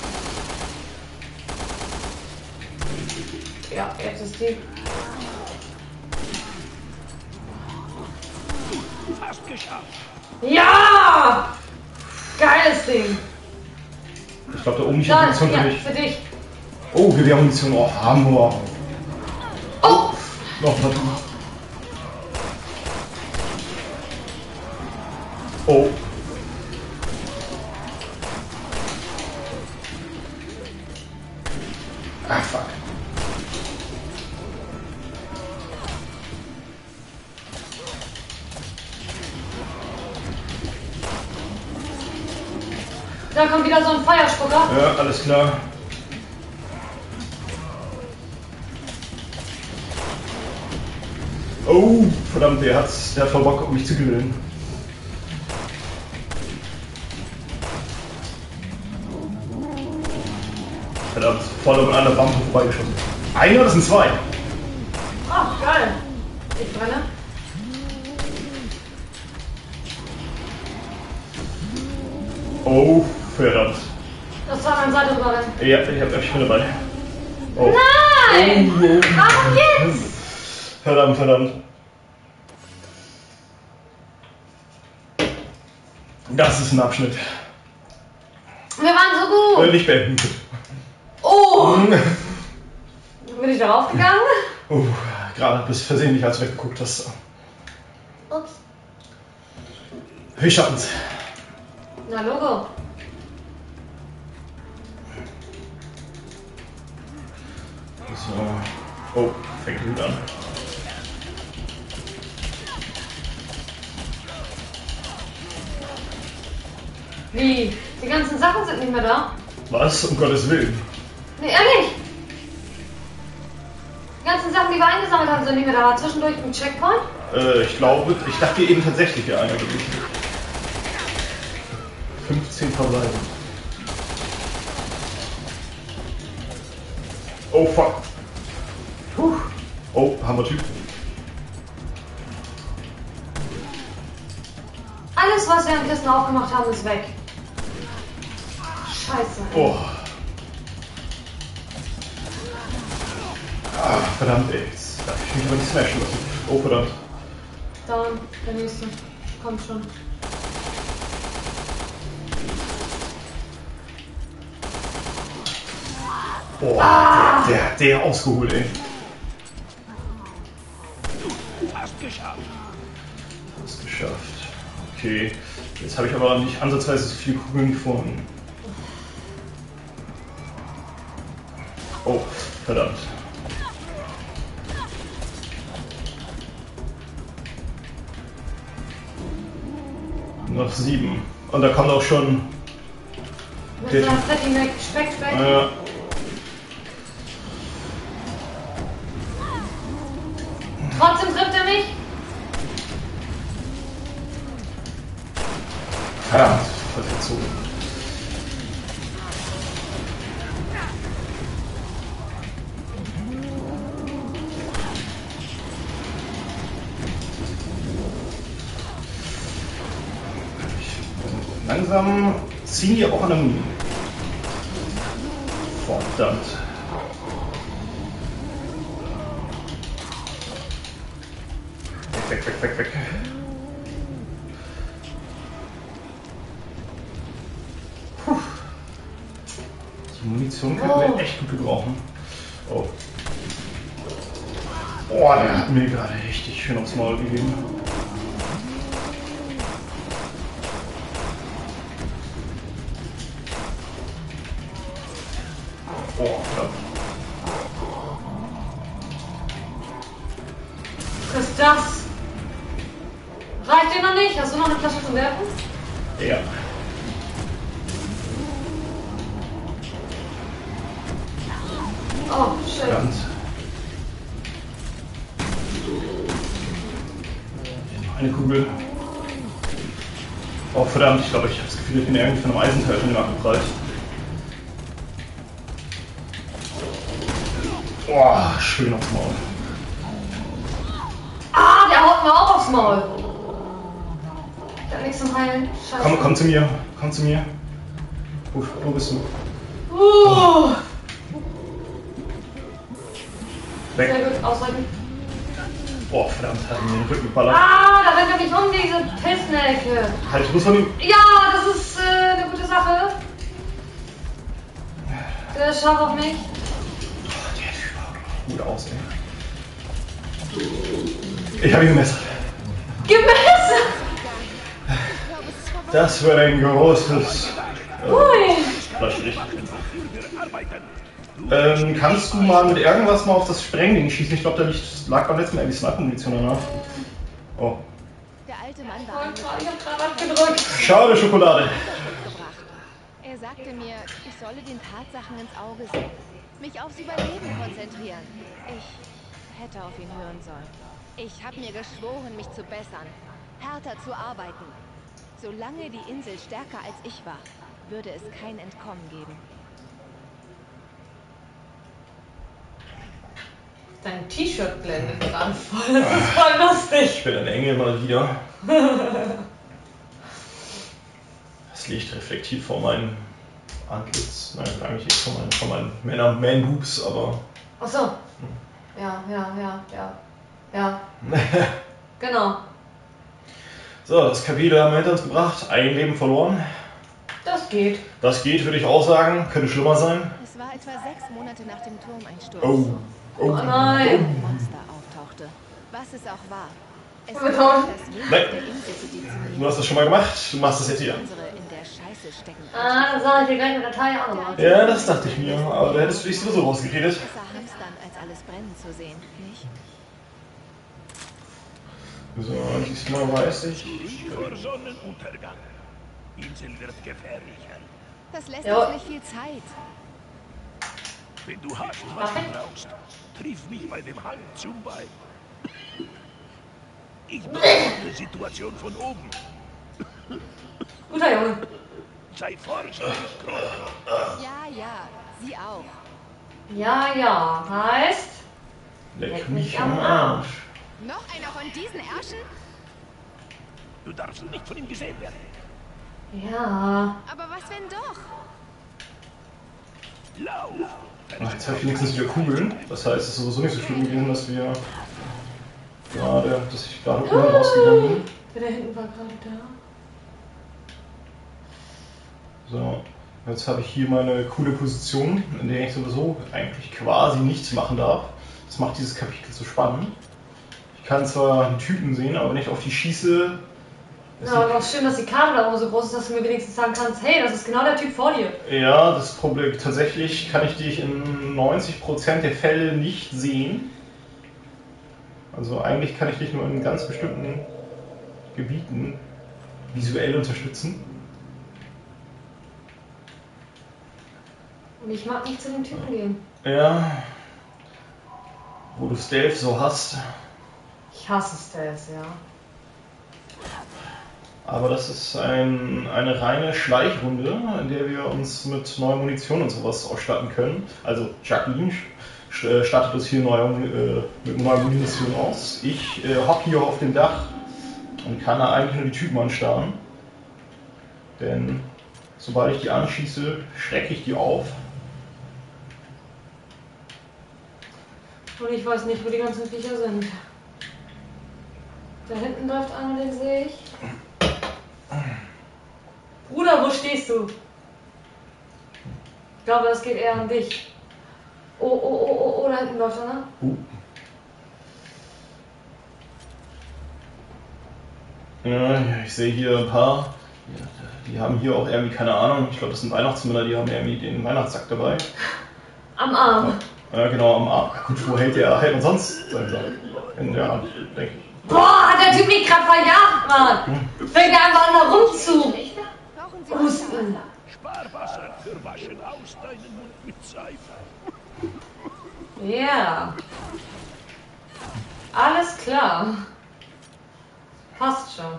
Ja, jetzt ist die. Fast geschafft. Ja! Geiles Ding. Ich glaube, da oben liegt die Da, Munition für ja, mich. für dich. Oh, Gewehrmunition. Oh, Hammer. Oh! Noch was. Oh. Ah, fuck. Da kommt wieder so ein Feuerspucker. Ja, alles klar. Oh, verdammt, der, hat's, der hat voll Bock, um mich zu grillen. Verdammt, voll an der Wampe vorbeigeschossen. Einer, das sind zwei. Ach, geil. Ich brenne. Oh, verdammt. Das war an Seite rüber rennen. Ja, ich, hab, ich bin dabei. Oh. Nein! Oh, oh. Warum jetzt? Verdammt, verdammt. Das ist ein Abschnitt. Wir waren so gut. Äh, nicht beenden. Oh! Bin ich darauf gegangen? Oh, gerade bis versehentlich, als du weggeguckt hast. Ups. Wir schaffen's. Na, Logo. So. Oh, fängt gut an. Wie? Die ganzen Sachen sind nicht mehr da? Was? Um Gottes Willen. Nee, ehrlich. Die ganzen Sachen, die wir eingesammelt haben, sind nicht mehr da. War zwischendurch ein Checkpoint? Äh, ich glaube, ich dachte eben tatsächlich ja einer gewesen. fünfzehn verbleiben. Oh fuck. Puh. Oh, Hammer-Typ. Alles Alles, was wir an Kisten aufgemacht haben, ist weg. Scheiße. Oh. Ah, verdammt, ey. Jetzt darf ich mich aber nicht smashen lassen. Oh, verdammt. Down, der nächste. Kommt schon. Boah, ah. der, der hat der ausgeholt, ey. Fast geschafft. Fast geschafft. Okay. Jetzt habe ich aber nicht ansatzweise so viele Kugeln gefunden. Oh, verdammt. Noch sieben. Und da kommt auch schon. Mit seiner Fatty Mac Speck, Speck. Äh, Trotzdem trifft er mich. verdammt, Verletzung. Langsam ziehen die auch an der Mine. Verdammt. Weg, weg, weg, weg, weg. Puh. Die Munition könnten Oh. wir echt gut gebrauchen. Oh. Boah, der hat mir gerade richtig schön aufs Maul gegeben. Oh, verdammt. Was ist das? Reicht dir noch nicht? Hast du noch eine Flasche zum Werfen? Ja. Oh, schön. Verdammt. Eine Kugel. Oh, verdammt, ich glaube, ich habe das Gefühl, ich bin irgendwie von einem Eisenteil von dem abgeprallt. Boah, schön aufs Maul. Ah, der haut mir auch aufs Maul. Der hat nichts zum Heilen. Scheiße. Komm, komm zu mir, komm zu mir. Wo, wo bist du? Uh, Weg. sehr gut, ausweichen. Boah, verdammt, hat mir den Rücken geballert. Ah, da rennt er mich um, diese Pissnelke. Halt, ich muss von ihm. Ja, das ist äh, eine gute Sache. Der ist scharf auf mich. Oh, der Typ gut aus, ey. Ich habe ihn gemessert. Gemessen! Das wird ein großes. Ui. Fleischlicht. Ähm, kannst du mal mit irgendwas mal auf das Sprengding schießen? Ich glaube, da liegt, lag beim letzten Mal irgendwie Sniper-Munition danach. Oh. Der alte Mann Oh, war ich hab gerade abgedrückt. Schade Schokolade. gebracht. Er sagte mir, ich solle den Tatsachen ins Auge sehen, mich aufs Überleben konzentrieren. Ich hätte auf ihn hören sollen. Ich habe mir geschworen, mich zu bessern, härter zu arbeiten. Solange die Insel stärker als ich war, würde es kein Entkommen geben. Dein T-Shirt blendet gerade voll. Das ist voll lustig. Ich bin ein Engel mal wieder. Das Licht reflektiert vor meinem Antlitz. Nein, eigentlich nicht vor meinen, vor meinen Männer, Man-Boobs, aber. Ach so. Ja, ja, ja, ja. Ja. Genau. So, das Kapitel haben wir hinter uns gebracht. Ein Leben verloren. Das geht. Das geht, würde ich auch sagen. Könnte schlimmer sein. Es war etwa sechs Monate nach dem Turmeinsturz. Oh. Oh. Oh nein. Ein Monster auftauchte. Was es auch war. Es Wir war tauschen. das Weg Nein. der Insel zu dezimieren. Du hast das schon mal gemacht. Du machst das jetzt wieder. Unsere in der Scheiße stecken. Ah, das sage ich dir gleich mit der Taille auch nochmal. Ja, das dachte ich mir. Aber da hättest du dich sowieso rausgeredet. Besser hamstern, als alles brennen zu sehen, nicht? So, diesmal weiß ich. Vor Sonnenuntergang. Insel wird gefährlicher. Das lässt Ja. uns nicht viel Zeit. Wenn du hast, was du brauchst, triff mich bei dem Hang zum Bein. Ich beobachte die Situation von oben. Guter Junge. Sei vorsichtig, Kroll. Ja, ja, sie auch. Ja, ja. Heißt. Leck mich am Arsch. Noch einer von diesen Ärschen? Du darfst nicht von ihm gesehen werden. Ja. Aber was wenn doch? Lauf! Ach, jetzt habe ich wenigstens wieder Kugeln. Das heißt, es ist sowieso nicht so schlimm gewesen, dass wir gerade, dass ich gerade oben rausgegangen bin. Der da hinten war gerade da. So, jetzt habe ich hier meine coole Position, in der ich sowieso eigentlich quasi nichts machen darf. Das macht dieses Kapitel so spannend. Ich kann zwar die Typen sehen, aber wenn ich auf die schieße... Ja, aber auch schön, dass die Karte da oben so groß ist, dass du mir wenigstens sagen kannst, hey, das ist genau der Typ vor dir. Ja, das Problem, tatsächlich kann ich dich in neunzig Prozent der Fälle nicht sehen. Also eigentlich kann ich dich nur in ganz bestimmten Gebieten visuell unterstützen. Und ich mag nicht zu den Typen gehen. Ja, wo du Stealth so hast. Ich hasse Stealth, ja. Aber das ist ein, eine reine Schleichrunde, in der wir uns mit neuer Munition und sowas ausstatten können. Also Jacqueline stattet uns hier neu, äh, mit neuer Munition aus. Ich äh, hocke hier auf dem Dach und kann da eigentlich nur die Typen anstarren. Denn sobald ich die anschieße, schrecke ich die auf. Und ich weiß nicht, wo die ganzen Viecher sind. Da hinten läuft einer, den sehe ich. Bruder, wo stehst du? Ich glaube, das geht eher an dich. Oh, oh, oh, oh, oh, da hinten läuft einer. Uh. Ja, ich sehe hier ein paar. Die haben hier auch irgendwie, keine Ahnung, ich glaube, das sind Weihnachtsmänner, die haben irgendwie den Weihnachtssack dabei. Am Arm. Ja, genau, am Arm. Gut, wo hält der, hält man sonst seinen Sack? In der Hand, denke ich. Boah, hat der Typ mich gerade verjagt, Mann! Fängt er einfach an da rumzu. Brauchen Sie Husten. Sparwasser für Waschen aus deinen Mund mit Seife. Ja. Yeah. Alles klar. Passt schon.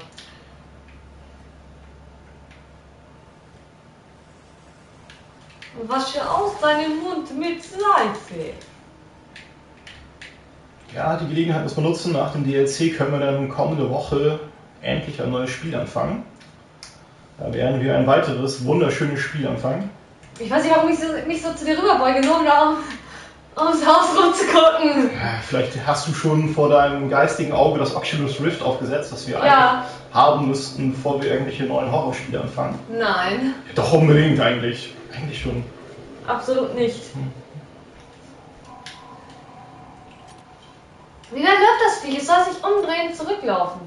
Und wasche aus deinen Mund mit Seife. Ja, die Gelegenheit muss man nutzen. Nach dem D L C können wir dann kommende Woche endlich ein neues Spiel anfangen. Da werden wir ein weiteres wunderschönes Spiel anfangen. Ich weiß nicht, warum ich so, mich so zu dir rüberbeuge, nur um da ums Haus rumzugucken. Vielleicht hast du schon vor deinem geistigen Auge das Oculus Rift aufgesetzt, das wir Ja. eigentlich haben müssten, bevor wir irgendwelche neuen Horrorspiele anfangen. Nein, Doch unbedingt eigentlich. Eigentlich schon. absolut nicht. Wie lange läuft das Viech? Es soll sich umdrehen, zurücklaufen.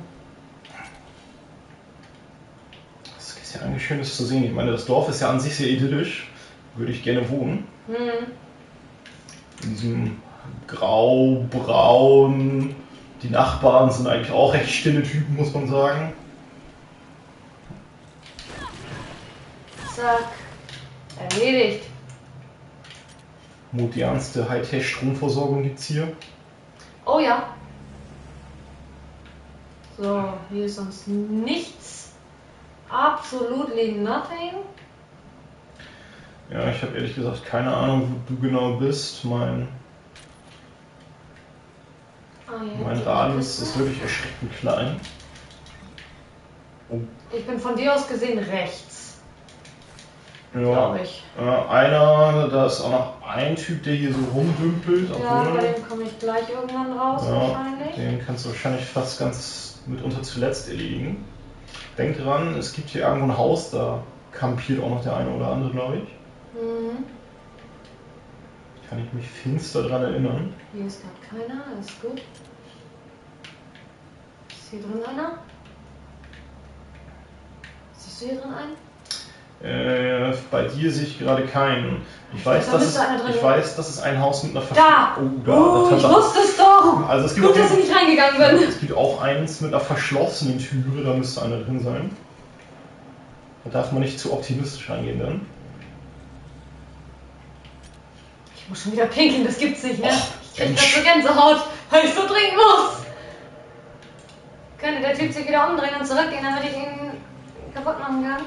Das ist ja eigentlich schön, das zu sehen. Ich meine, das Dorf ist ja an sich sehr idyllisch. Würde ich gerne wohnen. Hm. In diesem grau-braun. Die Nachbarn sind eigentlich auch recht stille Typen, muss man sagen. Zack. Erledigt. Modernste Hightech-Stromversorgung gibt's hier. Oh ja. So, hier ist sonst nichts. Absolutely nothing. Ja, ich habe ehrlich gesagt keine Ahnung, wo du genau bist. Mein, Ah, ja, mein die Radius Kiste. ist wirklich erschreckend klein. Oh, Ich bin von dir aus gesehen rechts, ja. glaube ich. Äh, einer, da ist auch noch ein Typ, der hier so rumdümpelt. Ja, Obwohl, bei dem komme ich gleich irgendwann raus ja, wahrscheinlich. den kannst du wahrscheinlich fast ganz mitunter zuletzt erledigen. Denk dran, es gibt hier irgendwo ein Haus, da kampiert auch noch der eine oder andere, glaube ich. Mhm. Kann ich mich finster dran erinnern. Hier ist gerade keiner, alles gut. Ist hier drin einer? Siehst du hier drin einen? Äh, bei dir sehe ich gerade keinen. Ich weiß, Da dass es, müsste einer drin ich sein. weiß, das ist ein Haus mit einer Da! verschlossenen. Oh, da, Oh, das ich hat- wusste es doch! Also es gibt, Gut, auch, dass ich nicht reingegangen bin. es gibt auch eins mit einer verschlossenen Türe, da müsste einer drin sein. Da darf man nicht zu optimistisch rangehen dann. Ich muss schon wieder pinkeln, das gibt's nicht, ne? Och, Ich krieg grad Mensch. so Gänsehaut, weil ich so trinken muss. Könnte der Typ sich wieder umdrehen und zurückgehen, damit ich ihn kaputt machen kann?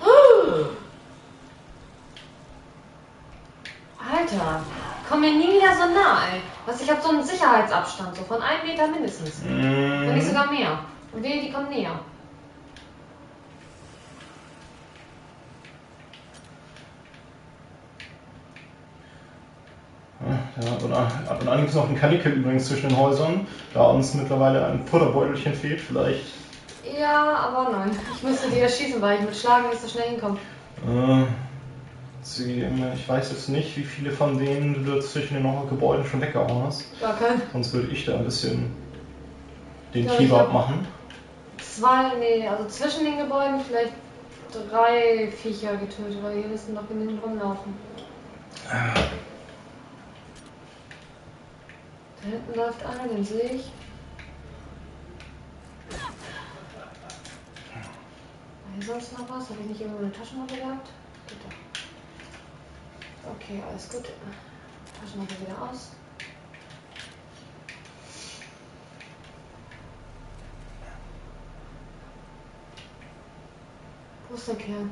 Alter, komm mir nie wieder so nah, ey. Was, ich hab so einen Sicherheitsabstand, so von einem Meter mindestens. Wenn nicht Mm, sogar mehr. Und wehe, die kommen näher. Ja, ab und an, ab und an gibt es noch einen Kanickel übrigens zwischen den Häusern, da uns mittlerweile ein Futterbeutelchen fehlt, vielleicht. Ja, aber nein. Ich müsste die erschießen, weil ich mit Schlagen nicht so schnell hinkomme. Äh, sie, ich weiß jetzt nicht, wie viele von denen du zwischen den Gebäuden schon weggehauen hast. Gar kein. Sonst würde ich da ein bisschen den Ja, Kebab hab machen. Zwei, nee, also zwischen den Gebäuden vielleicht drei Viecher getötet, weil hier müssen noch genügend rumlaufen. Ah. Da hinten läuft einer, den sehe ich. War hier sonst noch was? Habe ich nicht irgendwo eine Taschenlampe gehabt? Geht doch. Okay, alles gut. Taschenlampe wieder aus. Wo ist der Kerl?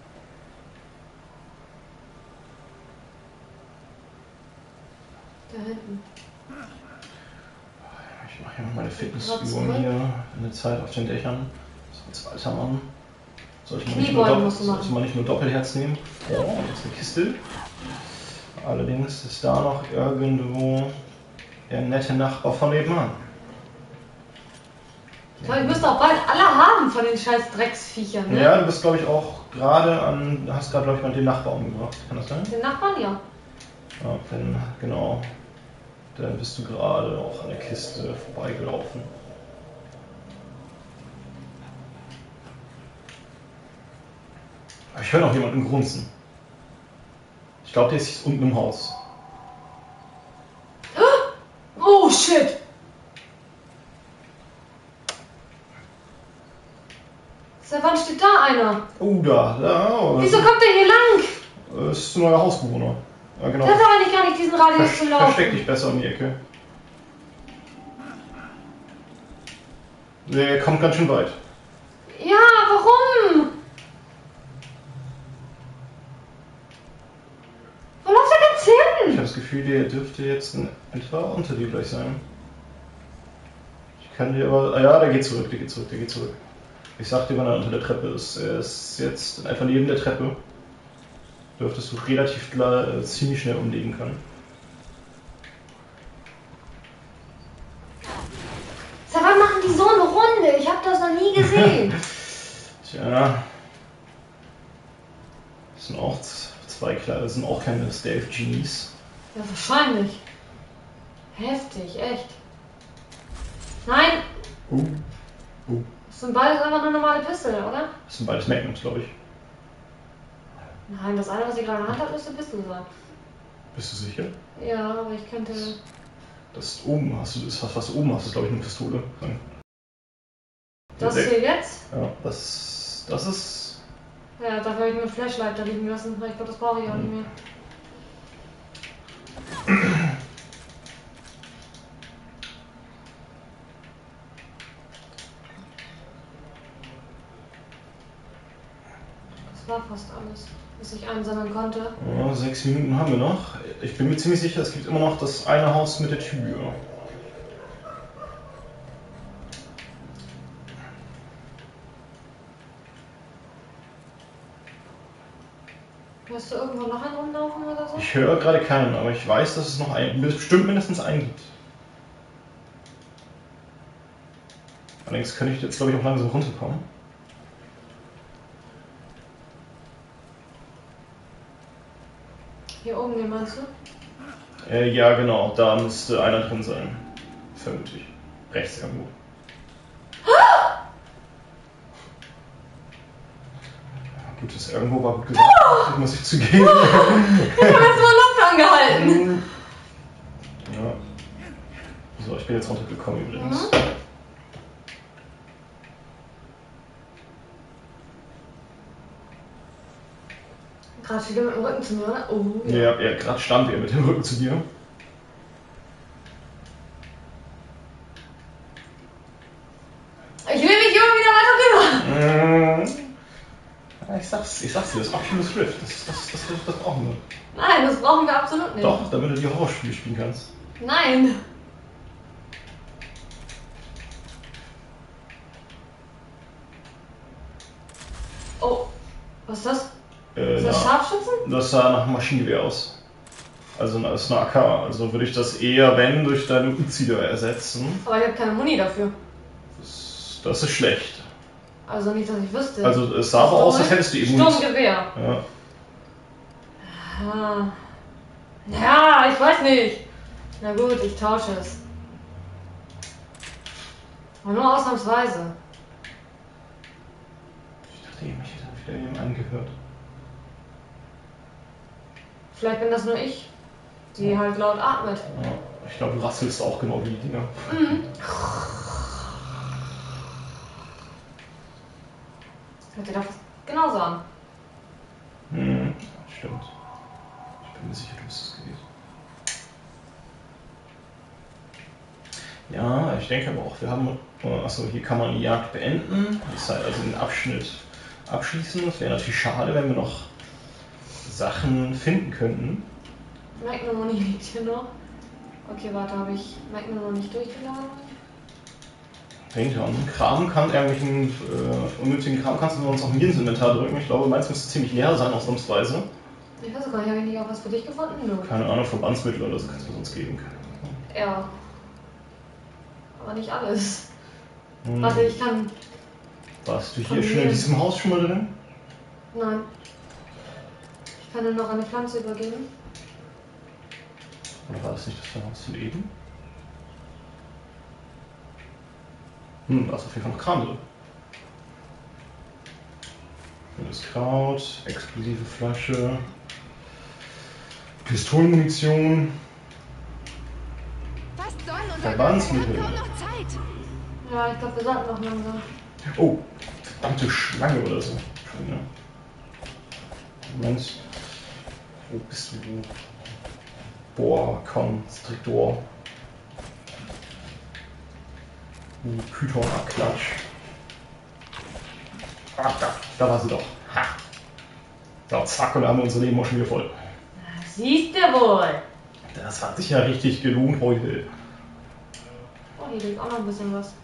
Da hinten. Ich mache hier noch meine Fitnessübung hier in der Zeit auf den Dächern. So als alter Mann. Sollte man, nicht nur, Doppel, sollte man nicht nur Doppelherz nehmen. Oh, und jetzt eine Kiste. Allerdings ist da noch irgendwo der nette Nachbar von nebenan. Ich glaube, ich müsste auch bald alle haben von den scheiß Drecksviechern, ne? Ja, du bist glaube ich auch gerade an, hast gerade glaube ich mal den Nachbar umgebracht. Kann das sein? Den Nachbarn, ja. Ja, dann, genau. Dann bist du gerade auch an der Kiste vorbeigelaufen. Ich höre noch jemanden grunzen. Ich glaube, der ist unten im Haus. Oh shit! Seit wann steht da einer? Oh, da, da. Oh, Wieso kommt der hier lang? Das ist ein neuer Hausbewohner. Ja, genau. Das ist aber nicht gar nicht diesen Radius Ver zu laufen. Versteck dich besser um die Ecke. Der kommt ganz schön weit. Ja, warum? Wo läuft er ganz Ich hin? habe das Gefühl, der dürfte jetzt in etwa unter dir gleich sein. Ich kann dir aber. Ah ja, der geht zurück, der geht zurück, der geht zurück. Ich sag dir, wenn er unter der Treppe ist. Er ist jetzt in etwa neben der Treppe. Dürftest du relativ klar, äh, ziemlich schnell umlegen können. Seit wann machen die so eine Runde? Ich habe das noch nie gesehen. Tja. Das sind auch zwei kleine, das sind auch keine Stealth-Genies. Ja, wahrscheinlich. Heftig, echt. Nein, Uh. Uh. das sind beides einfach nur normale Pistole, oder? Das sind beides Magnums, glaube ich. Nein, das eine, was ihr gerade in der Hand habt, müsste Pistole sein. Bist du sicher? Ja, aber ich könnte... Das oben hast du, das was du oben hast, ist glaube ich eine Pistole. Nein. Das Der- hier jetzt? Ja, das, das ist. Ja, dafür habe ich mir ein Flashlight da liegen lassen. Ich glaube, das brauche ich auch nicht mehr. Das war fast alles, was ich einsammeln konnte. Ja, sechs Minuten haben wir noch. Ich bin mir ziemlich sicher, es gibt immer noch das eine Haus mit der Tür. Hörst du irgendwo noch einen rumlaufen oder so? Ich höre gerade keinen, aber ich weiß, dass es noch ein, bestimmt mindestens einen gibt. Allerdings könnte ich jetzt, glaube ich, auch langsam runterkommen. Hier oben, den meinst du? Äh, ja, genau, da müsste einer drin sein. Vermute ich. Rechts irgendwo. Gut, das irgendwo war gut gesagt, oh! Muss ich zugeben. Ich habe jetzt mal Luft angehalten. Ja. So, ich bin jetzt runtergekommen übrigens. Mhm. Gerade wieder mit dem Rücken zu mir, oder? Oh, ja. Ja, ja, gerade stand er mit dem Rücken zu dir. Ich will mich immer wieder weiter rüber. Ja, ich sag's, ich sag's dir, das Oculus Rift, das, das, das, das brauchen wir. Nein, das brauchen wir absolut nicht. Doch, damit du die Horrorspiele spielen kannst. Nein. Oh, was ist das? Äh, Ist das ja, Scharfschützen? das sah nach einem Maschinengewehr aus. Also ist eine A K. Also würde ich das eher, wenn, durch deine Uzi da ersetzen. Aber ich habe keine Muni dafür. Das, das ist schlecht. Also nicht, dass ich wüsste. Also es sah aber aus, als hättest du eben Munition. Sturmgewehr. Ja. Ah. Ja, ich weiß nicht. Na gut, ich tausche es. Aber nur ausnahmsweise. Ich dachte eben, ich hätte wieder jemanden angehört. Vielleicht bin das nur ich, die ja. halt laut atmet. Ja. Ich glaube, du rasselst auch genau wie die Dinger. Mhm. Hört ihr doch genauso an. Hm, stimmt. Ich bin mir sicher, du bist es gewesen. Ja, ich denke aber auch, wir haben. Achso, hier kann man die Jagd beenden. Das heißt also den Abschnitt abschließen. Das wäre natürlich schade, wenn wir noch Sachen finden könnten. Magnum liegt hier noch. Okay, warte, habe ich Magnum noch nicht durchgeladen? Denkt an. Kram kann irgendwelchen äh, unnötigen Kram kannst du uns auch mir ins Inventar drücken. Ich glaube, meins müsste ziemlich leer sein, ausnahmsweise. Ich weiß gar nicht, habe ich nicht auch was für dich gefunden? Du? Keine Ahnung, Verbandsmittel oder so kannst du uns geben. Ja. Aber nicht alles. Hm. Warte, ich kann. Warst du hier schon in diesem Haus schon mal drin? Nein. Ich kann dir noch eine Pflanze übergeben. Oder war das nicht das Haus von eben? Hm, da ist auf jeden Fall noch Kram drin. Wildes Kraut, explosive Flasche, Pistolenmunition. Fast Sonnenuntergang. Verbandsmittel. Wir haben kaum noch Zeit. Ja, ich glaube, wir sollten noch langsam. Oh, verdammte Schlange oder so. Ja. Moment. Wo bist du? Boah, Konstriktor. Uh, Python-Abklatsch. Ach, da, da war sie doch. Ha! So, zack, und dann haben wir unser Leben auch schon wieder voll. Siehst du wohl! Das hat sich ja richtig gelohnt heute. Oh, hier liegt auch noch ein bisschen was.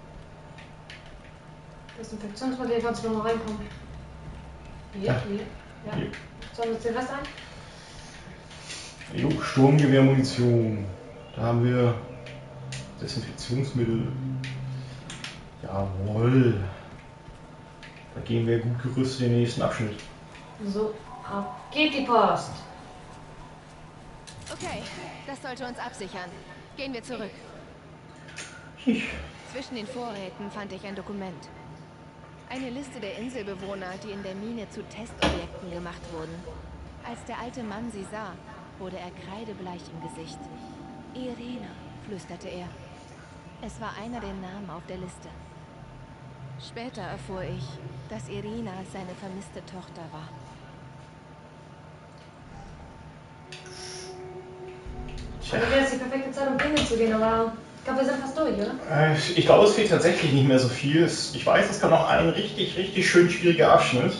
Desinfektionsmittel, hier kannst du noch mal reinkommen. Hier, Ja. hier. Ja. Hier. Sollen wir jetzt den Rest ein? Jo, Sturmgewehrmunition. Da haben wir Desinfektionsmittel. Jawohl. Da gehen wir gut gerüstet in den nächsten Abschnitt. So, ab geht die Post. Okay, das sollte uns absichern. Gehen wir zurück. Ich. Zwischen den Vorräten fand ich ein Dokument. Eine Liste der Inselbewohner, die in der Mine zu Testobjekten gemacht wurden. Als der alte Mann sie sah, wurde er kreidebleich im Gesicht. Irina, flüsterte er. Es war einer der Namen auf der Liste. Später erfuhr ich, dass Irina seine vermisste Tochter war. Tja. Also wäre jetzt die perfekte Zeit, um pinkeln zu gehen, aber ich glaube, wir sind fast durch, oder? Äh, ich glaube, es fehlt tatsächlich nicht mehr so viel. Ich weiß, es kann noch ein richtig, richtig schön schwieriger Abschnitt.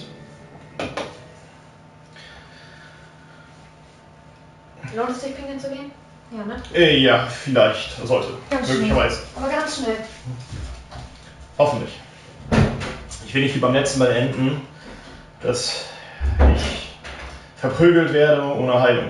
Lohnt es sich, pinkeln zu gehen? Ja, ne? Äh, ja, vielleicht. Sollte. Ganz Möglicherweise. schnell. Aber ganz schnell. Hoffentlich. Ich will nicht wie beim letzten Mal enden, dass ich verprügelt werde ohne Heilung.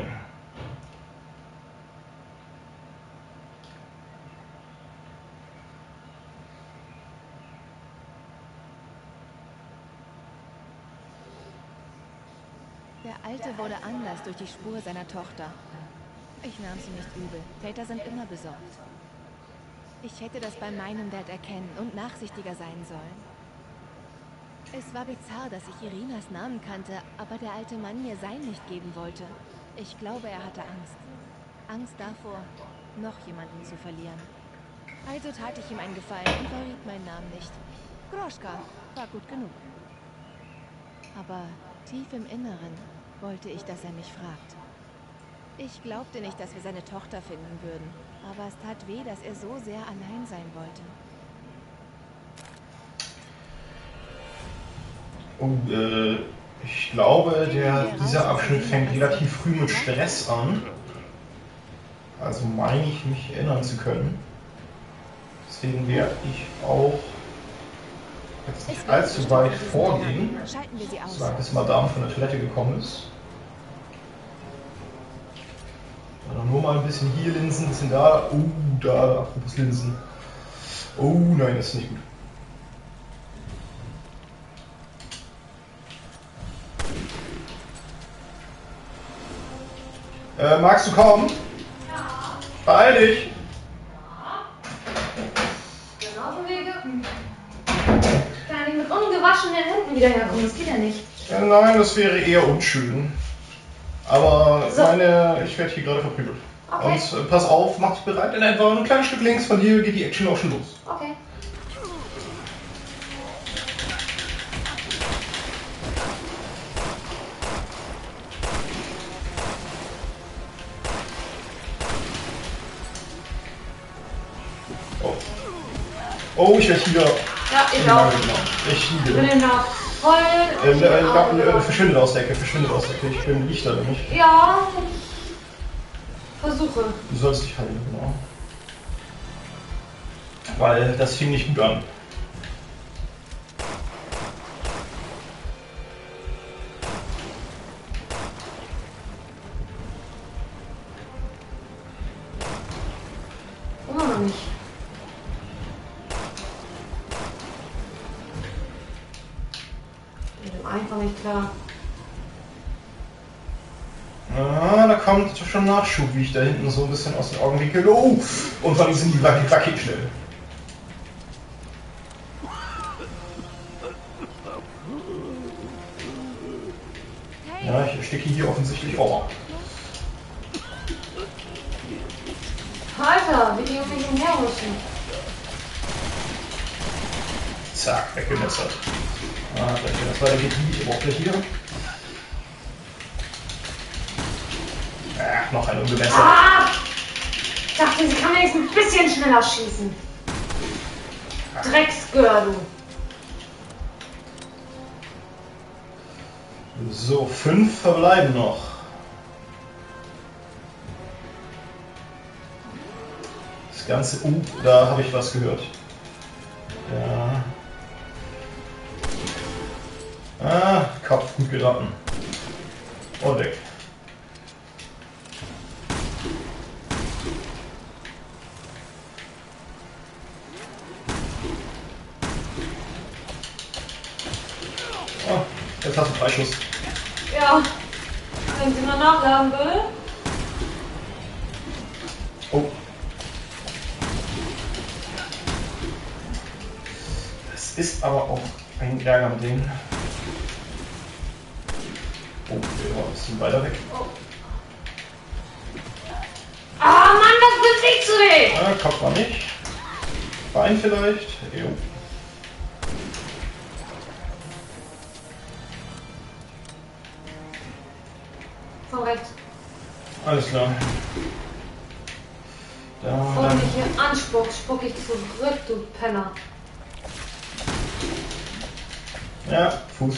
Der Alte wurde anders durch die Spur seiner Tochter. Ich nahm sie nicht übel. Väter sind immer besorgt. Ich hätte das bei meinem Dad erkennen und nachsichtiger sein sollen. Es war bizarr, dass ich Irinas Namen kannte, aber der alte Mann mir sein nicht geben wollte. Ich glaube, er hatte Angst. Angst davor, noch jemanden zu verlieren. Also tat ich ihm einen Gefallen und verriet meinen Namen nicht. Groschka war gut genug. Aber tief im Inneren wollte ich, dass er mich fragt. Ich glaubte nicht, dass wir seine Tochter finden würden, aber es tat weh, dass er so sehr allein sein wollte. Oh, äh, ich glaube, der, dieser Abschnitt fängt relativ früh mit Stress an. Also meine ich, mich erinnern zu können. Deswegen werde ich auch jetzt nicht allzu weit vorgehen, solange das Madame von der Toilette gekommen ist. Nur mal ein bisschen hier Linsen, ein bisschen da. Oh, da, apropos Linsen. Oh nein, das ist nicht gut. Äh, magst du kommen? Ja. Beeil dich! Ja. Genau auf dem Wege. Ich kann ja nicht mit ungewaschenen Händen wieder herkommen, das geht ja nicht. Ja, nein, das wäre eher unschön. Aber So. meine, ich werde hier gerade verprügelt. Okay. Und äh, pass auf, mach dich bereit. In etwa ein kleines Stück links von hier geht die Action auch schon los. Okay. Oh, oh ich werde hier. Ja, ich auch. Ich Ich liege. bin in der voll. Äh, äh, äh, äh, verschwindet aus der Ecke, verschwindet aus der Ecke. Ich bin Lichter nämlich. Ja, ich versuche. Du sollst dich halten, genau. Weil das fing nicht gut an. Immer noch nicht. Ich bin einfach nicht klar. Ah, da kommt schon Nachschub, wie ich da hinten so ein bisschen aus den Augenwinkeln. Oh! Und vor allem sind die Rak- Raketen schnell. Ja, ich stecke hier offensichtlich. Oh. Alter, wie die um mich umherrutschen. Zack, weggemessert. Ah, gleich, wenn das weitergeht, liege ich aber auch gleich hier. Ach, noch ein ungemessert. Ah! Ich dachte, sie kann wenigstens ein bisschen schneller schießen. Drecksgör, du. So, fünf verbleiben noch. Das Ganze. Oh, da habe ich was gehört. Ja. Ah, Kopf gut geraten. Und weg. Oh, jetzt hast du Freischuss. Ja. Wenn sie mal nachladen will. Oh. Das ist aber auch ein Ärger mit denen. Oh, der war ein bisschen weiter weg. Oh. Ah, Mann, das bewegt zu weh! Ah, Kopf war nicht. Bein vielleicht. Jo. Von rechts. Alles klar. Da, Bevor du dann. mich hier anspuckst, spuck ich zurück, du Penner. Ja, Fuß.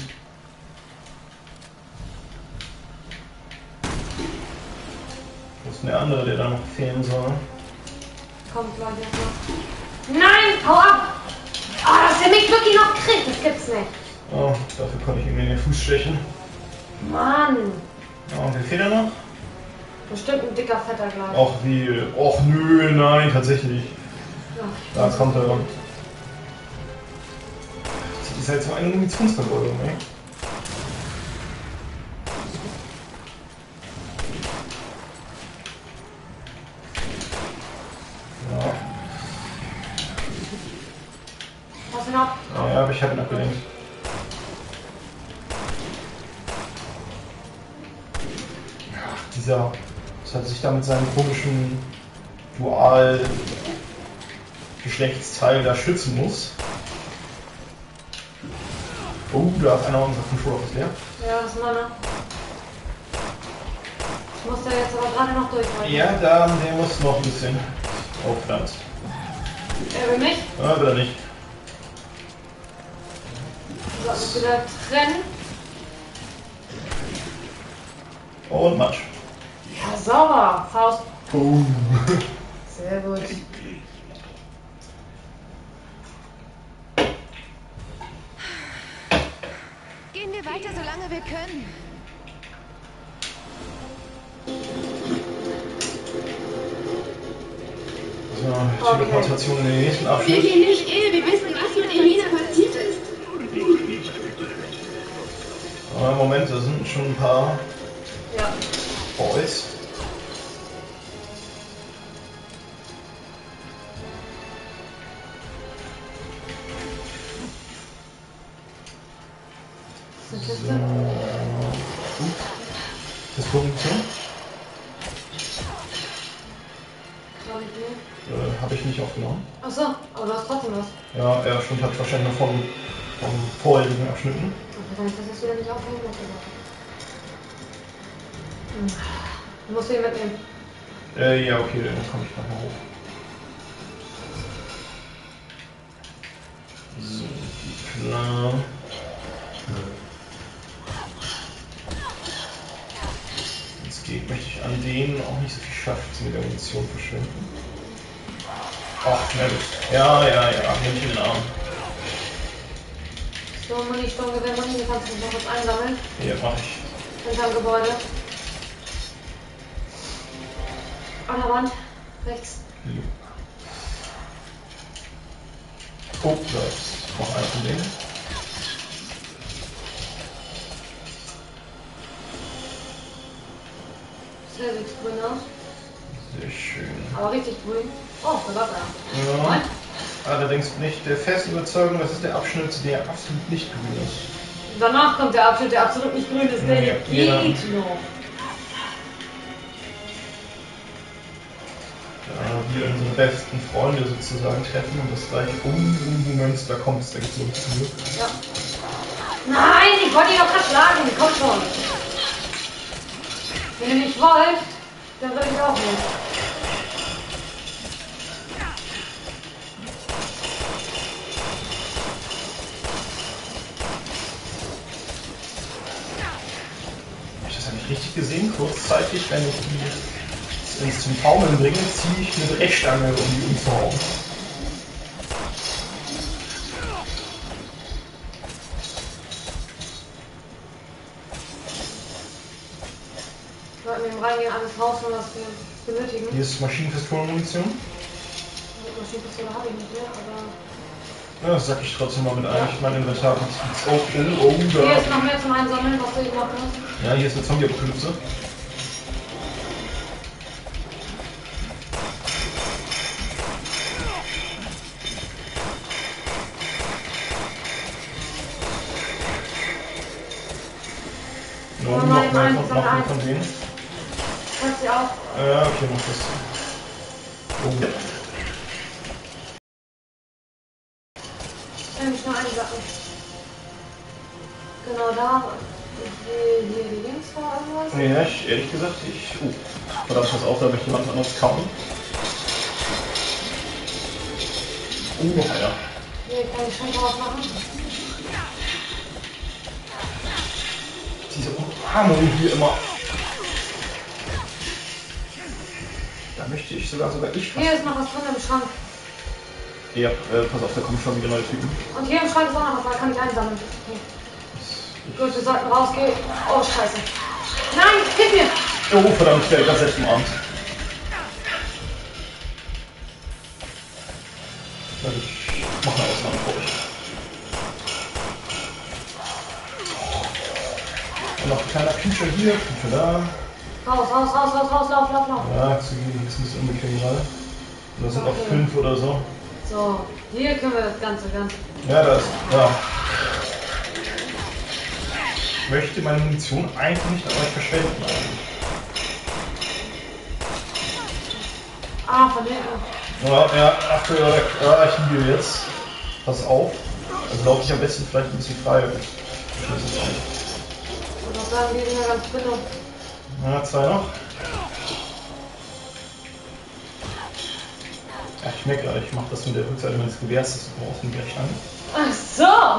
Wo ist denn der andere, der da noch fehlen soll? Kommt gleich jetzt noch. Nein, hau ab! Ah, dass er mich wirklich noch kriegt, das gibt's nicht. Oh, dafür konnte ich ihm in den Fuß stechen. Mann. Oh, wer fehlt da noch? Bestimmt ein dicker Vetter gleich. Och, wie. Och, nö, nein, tatsächlich. Ja, ich Da weiß kommt er. nicht. Das ist halt so eine Munitionsvergeudung, ey. Ja. Hast du noch? Ja, aber ich habe ihn abgelenkt. Ach, dieser. Was hat sich da mit seinem komischen Dual-Geschlechtsteil da schützen muss. Oh, da ist einer unserer Controller ist leer. Ja, das ist meiner. Ich muss da jetzt aber gerade noch durchhalten. Ja, da, der muss noch ein bisschen. Oh, verdammt. Er will mich. Ah, will er nicht. So, mich wieder trennen. Und Matsch. Ja, sauber. Faust. Boom. Sehr gut. Gehen wir weiter, solange wir können. So, Teleportation in den nächsten Wir Abschnitt. gehen nicht, ehe wir wissen, was mit Elina passiert ist. Aber im Moment, da sind schon ein paar Ja. Boys. Das ist So. Das Position? Äh, Habe ich nicht aufgenommen. Achso, aber du hast trotzdem was. Ja, er stimmt, hat wahrscheinlich noch vom, vom vorherigen Abschnitten. Ach, verdammt, das hast du ja nicht aufhängen lassen. Hm. Du musst ihn mitnehmen. Äh, ja, okay, dann komme ich nochmal hoch. So, klar. Wenn es geht, möchte ich an denen auch nicht so viel Schaft mit der Munition verschwenden. Ach, ne, ja, ja, ja, nimm ich in den Arm. So, Muni, Sturmgewehr, Muni, du kannst dich noch was einsammeln. Ja, mach ich. Hinterm Gebäude. An der Wand. Rechts. Ja. Oh, da ist noch einer von denen. Sehr sieht grün aus. Sehr schön. Aber richtig grün. Oh, da war er. Ja. Moin. Allerdings bin ich der festen Überzeugung, das ist der Abschnitt, der absolut nicht grün ist. Danach kommt der Abschnitt, der absolut nicht grün ist. Der Ja, geht ja. noch. Da wir unsere besten Freunde sozusagen treffen und das gleich um, um Münster kommt, da gibt es so ein bisschen Glück. Ja. Nein, ich wollte ihn doch verschlagen. Komm schon. Wenn ihr nicht wollt, dann will ich auch nicht. Habe ich das eigentlich richtig gesehen? Kurzzeitig, wenn ich die ins zum Taumeln bringe, ziehe ich eine Brechstange, um die umzuhauen. Sollten wir im Reingehen alles rausholen, was wir benötigen. Hier ist Maschinenpistolenmunition. Maschinenpistole habe ich nicht mehr, aber... Ja, das sag ich trotzdem mal mit ein. Ich meine Inventar. Oh, oh, oh, Hier da. ist noch mehr zum Einsammeln, was du gemacht hast. Ja, hier ist eine Zombie-Apokalypse. No, Oh noch nein, mehr nein, von, das noch war mehr eins. von denen. Kannst du auch. Ja, okay, mach das. Oh. Ich kann mich nur einsacken. Genau da. Hier, hier die Links war irgendwas. Ja, ich, ehrlich gesagt, ich. Oh, verdammt, pass auf, da möchte jemand anderes kauen. Oh, noch einer. Hier kann ich schon drauf machen. Diese Umarmung hier immer. Da möchte ich sogar, sogar ich fast. Hier ist noch was drin im Schrank. Ja, äh, pass auf, da kommen schon wieder neue Typen. Und hier im Schrank ist auch noch was, da kann ich einsammeln. Okay. Gut, wir sollten rausgehen. Oh, scheiße. Nein, gib mir! Oh, verdammt, ich werde gerade selbst umarmt. Na gut, ich mach eine Ausnahme für euch. Und noch ein kleiner Creature hier, Creature da. Raus, raus, raus, raus, raus, lauf, lauf, lauf. Ja, zu gehen ist ein bisschen unbequem gerade. Und das sind auch Okay. fünf oder so. So, hier können wir das Ganze ganz. Ja, da ist. Ja. Ich möchte meine Munition einfach nicht an euch verschwenden. Eigentlich. Ah, von hinten. Ja, ja, ach, ja, ich liege jetzt. Pass auf. Also laufe ich am besten vielleicht ein bisschen frei. Ich weiß es auch nicht. Ich würde auch sagen, die sind ja ganz billig. Ja, zwei noch. Ja, ich merke gerade, ich mache das mit der Rückseite meines Gewehrs, das brauchst du gleich an. Ach so!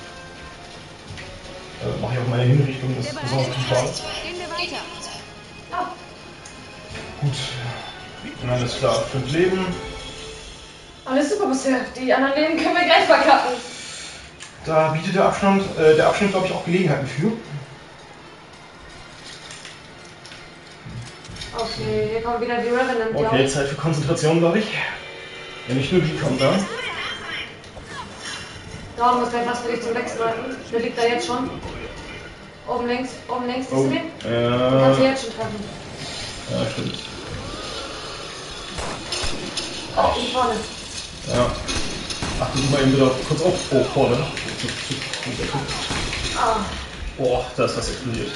Äh, mache ich auch meine Hinrichtung, das ist besonders brutal. Gehen wir weiter. Ah, Gut. Na, alles klar. Fünf Leben. alles super bisher. Die anderen Leben können wir gleich verkacken. Da bietet der Abstand, äh, der Abschnitt, glaube ich, auch Gelegenheiten für. Okay, hier kommen wieder die Revenant. Okay, Zeit für Konzentration, glaube ich. Ja, nicht nur die kommen da. Da muss gleich was für dich zum Wegstreiten. Der liegt da jetzt schon. Oben links, oben links, siehst Oh, du den? Den äh, kannst du jetzt schon treffen. ja, stimmt. Oh, hier vorne. Ja. Achte dich mal eben wieder kurz auf. Oh, vorne. Ah. Boah, da ist was explodiert.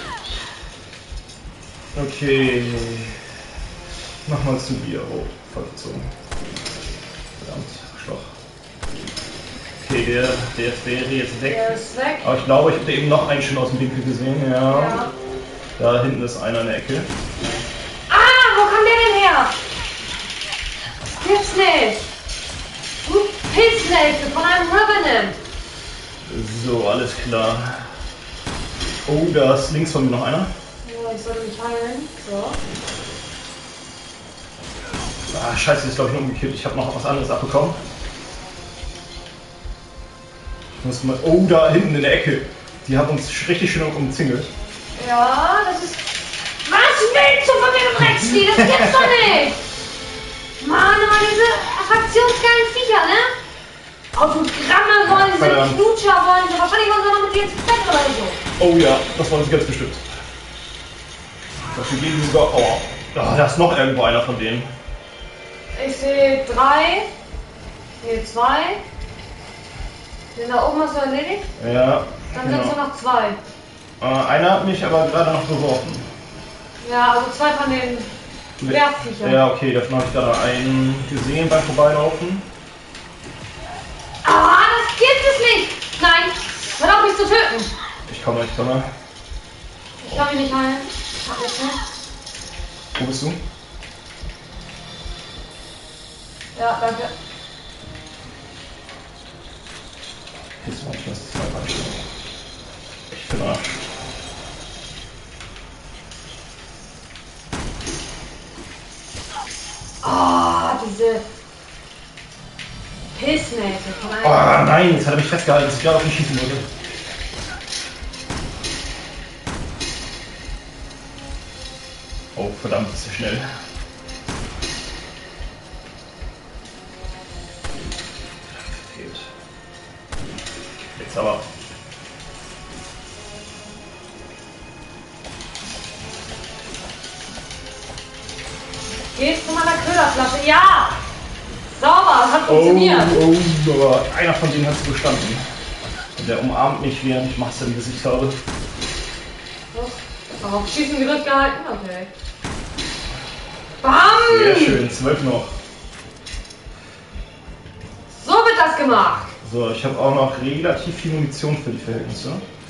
Okay. Nochmal zu dir. Oh, voll verzogen. Verdammt, Schloch. Okay, der, der wäre jetzt weg. Der ist weg. Aber ich glaube, ich habe eben noch einen schon aus dem Winkel gesehen. Ja. Ja. Da hinten ist einer in der Ecke. Ah, wo kommt der denn her? Das gibt's nicht. Du Pilznelke von einem Revenant. So, alles klar. Oh, da ist links von mir noch einer. Ja, ich sollte mich heilen. So. Ah, scheiße, das ist glaube ich nur umgekippt. Ich habe noch was anderes abbekommen. Ich muss mal. Oh, da hinten in der Ecke. Die haben uns richtig schön umzingelt. Ja, das ist. Was willst du von mir, du Drecksvieh? Das gibt's doch nicht! Mann, immer diese fraktionsgeilen Viecher, ne? Autogramme wollen sie, Verdammt. Knutscher wollen sie, wahrscheinlich wollen sie noch mit dir ins Bett oder so. Oh ja, das wollen sie ganz bestimmt. Dafür gehen sie sogar. Oh, ah, da ist noch irgendwo einer von denen. Ich sehe drei, ich sehe zwei. Den da oben hast du erledigt? Ja. Dann sind es nur noch zwei. Äh, einer hat mich aber gerade noch geworfen. Ja, also zwei von den Bergviechern. Ja, okay, davon habe ich gerade einen gesehen beim Vorbeilaufen. Ah, das gibt es nicht! Nein, hör auf mich zu töten! Ich komme, ich komme. Ich kann mich nicht heilen. Ich hab nichts mehr. Wo bist du? Ja, danke. Jetzt war ich das zwei Beine. Ich bin Arsch. Ah, diese Pissnähte von einem. Oh nein, jetzt hat er mich festgehalten, dass ich gerade auf ihn schießen wollte. Oh, verdammt, ist er schnell. Fehlt. Jetzt aber. Gehst du mal der Köderflasche? Ja! Sauber, hat funktioniert. Oh, oh, aber einer von denen hat es bestanden. Und der umarmt mich, während ich Master im Gesicht habe. So, auf Schießen gedrückt gehalten? Okay. Bam! Sehr schön, zwölf noch. So wird das gemacht. So, ich habe auch noch relativ viel Munition für die Verhältnisse.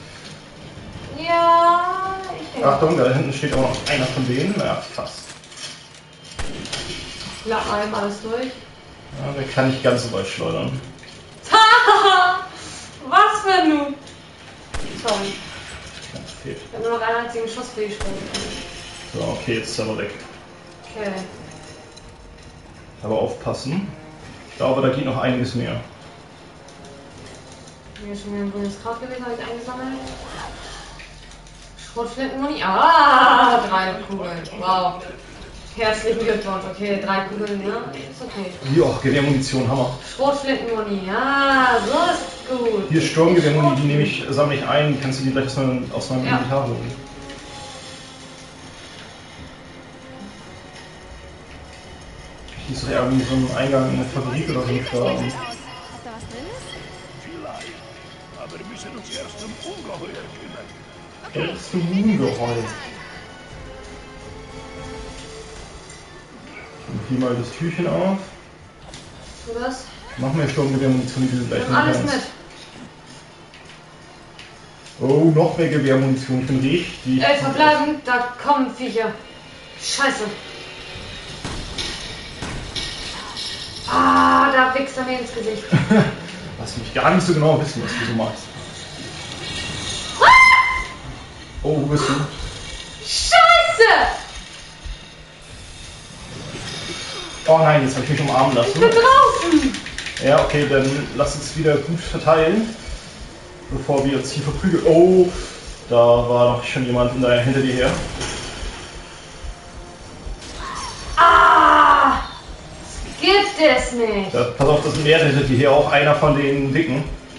Ja, ich denke. Achtung, da hinten steht auch noch einer von denen. Ja, fast. Lass mal eben alles durch. Ja, der kann nicht ganz so weit schleudern. Haha! Was für ein Noob! Sorry. Ja, fehlt. Ich habe nur noch einen einzigen Schuss für die Sprung. So, okay, jetzt ist er aber weg. Okay. Aber aufpassen. Ich glaube, da geht noch einiges mehr. Hier ist schon wieder ein grünes Kraut gewesen, habe ich eingesammelt. Schrotflintenmuni. Ah, drei Kugeln. Wow. Herzlichen Glückwunsch. Okay, drei Kugeln, ja. Ist okay. Ja, Gewehrmunition, Hammer. Schrotflintenmuni. Ja, so ist gut. Hier Sturmgewehrmuni, die nehme ich, sammle ich ein, kannst du die gleich aus meinem, aus meinem Ja. Inventar holen. Hier ist doch irgendwie so ein Eingang in eine Fabrik oder so ein Kram. Ob da was drin ist? Vielleicht. Aber wir müssen uns erst um Ungeheuer kümmern. Das ist ein Ungeheuer. Und hier mal das Türchen auf. Tu das. Mach mir Sturmgewehrmunition, die du gleich Nimm alles nehmen mit. kannst. Oh, noch mehr Gewehrmunition. Ich bin richtig. Elf verbleiben, da kommen Viecher. Scheiße. Ah, da wächst er mir ins Gesicht. Lass mich gar nicht so genau wissen, was du so machst. Oh, wo bist du? Scheiße! Oh nein, jetzt habe ich mich umarmen Ich lassen. bin draußen! Ja, okay, dann lass uns wieder gut verteilen, bevor wir uns hier verprügeln. Oh, da war noch schon jemand hinter, hinter dir her. Ah! Das gibt es nicht. Ja, pass auf, das Meer rettet hier auch einer von den Dicken.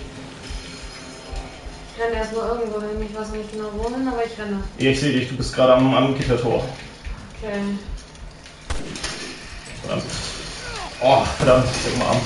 Ich renne erstmal irgendwo hin. Ich weiß noch nicht genau wohin, aber ich renne. Ja, ich sehe dich, du bist gerade am, am Gittertor. Okay. Verdammt. Oh, verdammt, ich bin umarmt.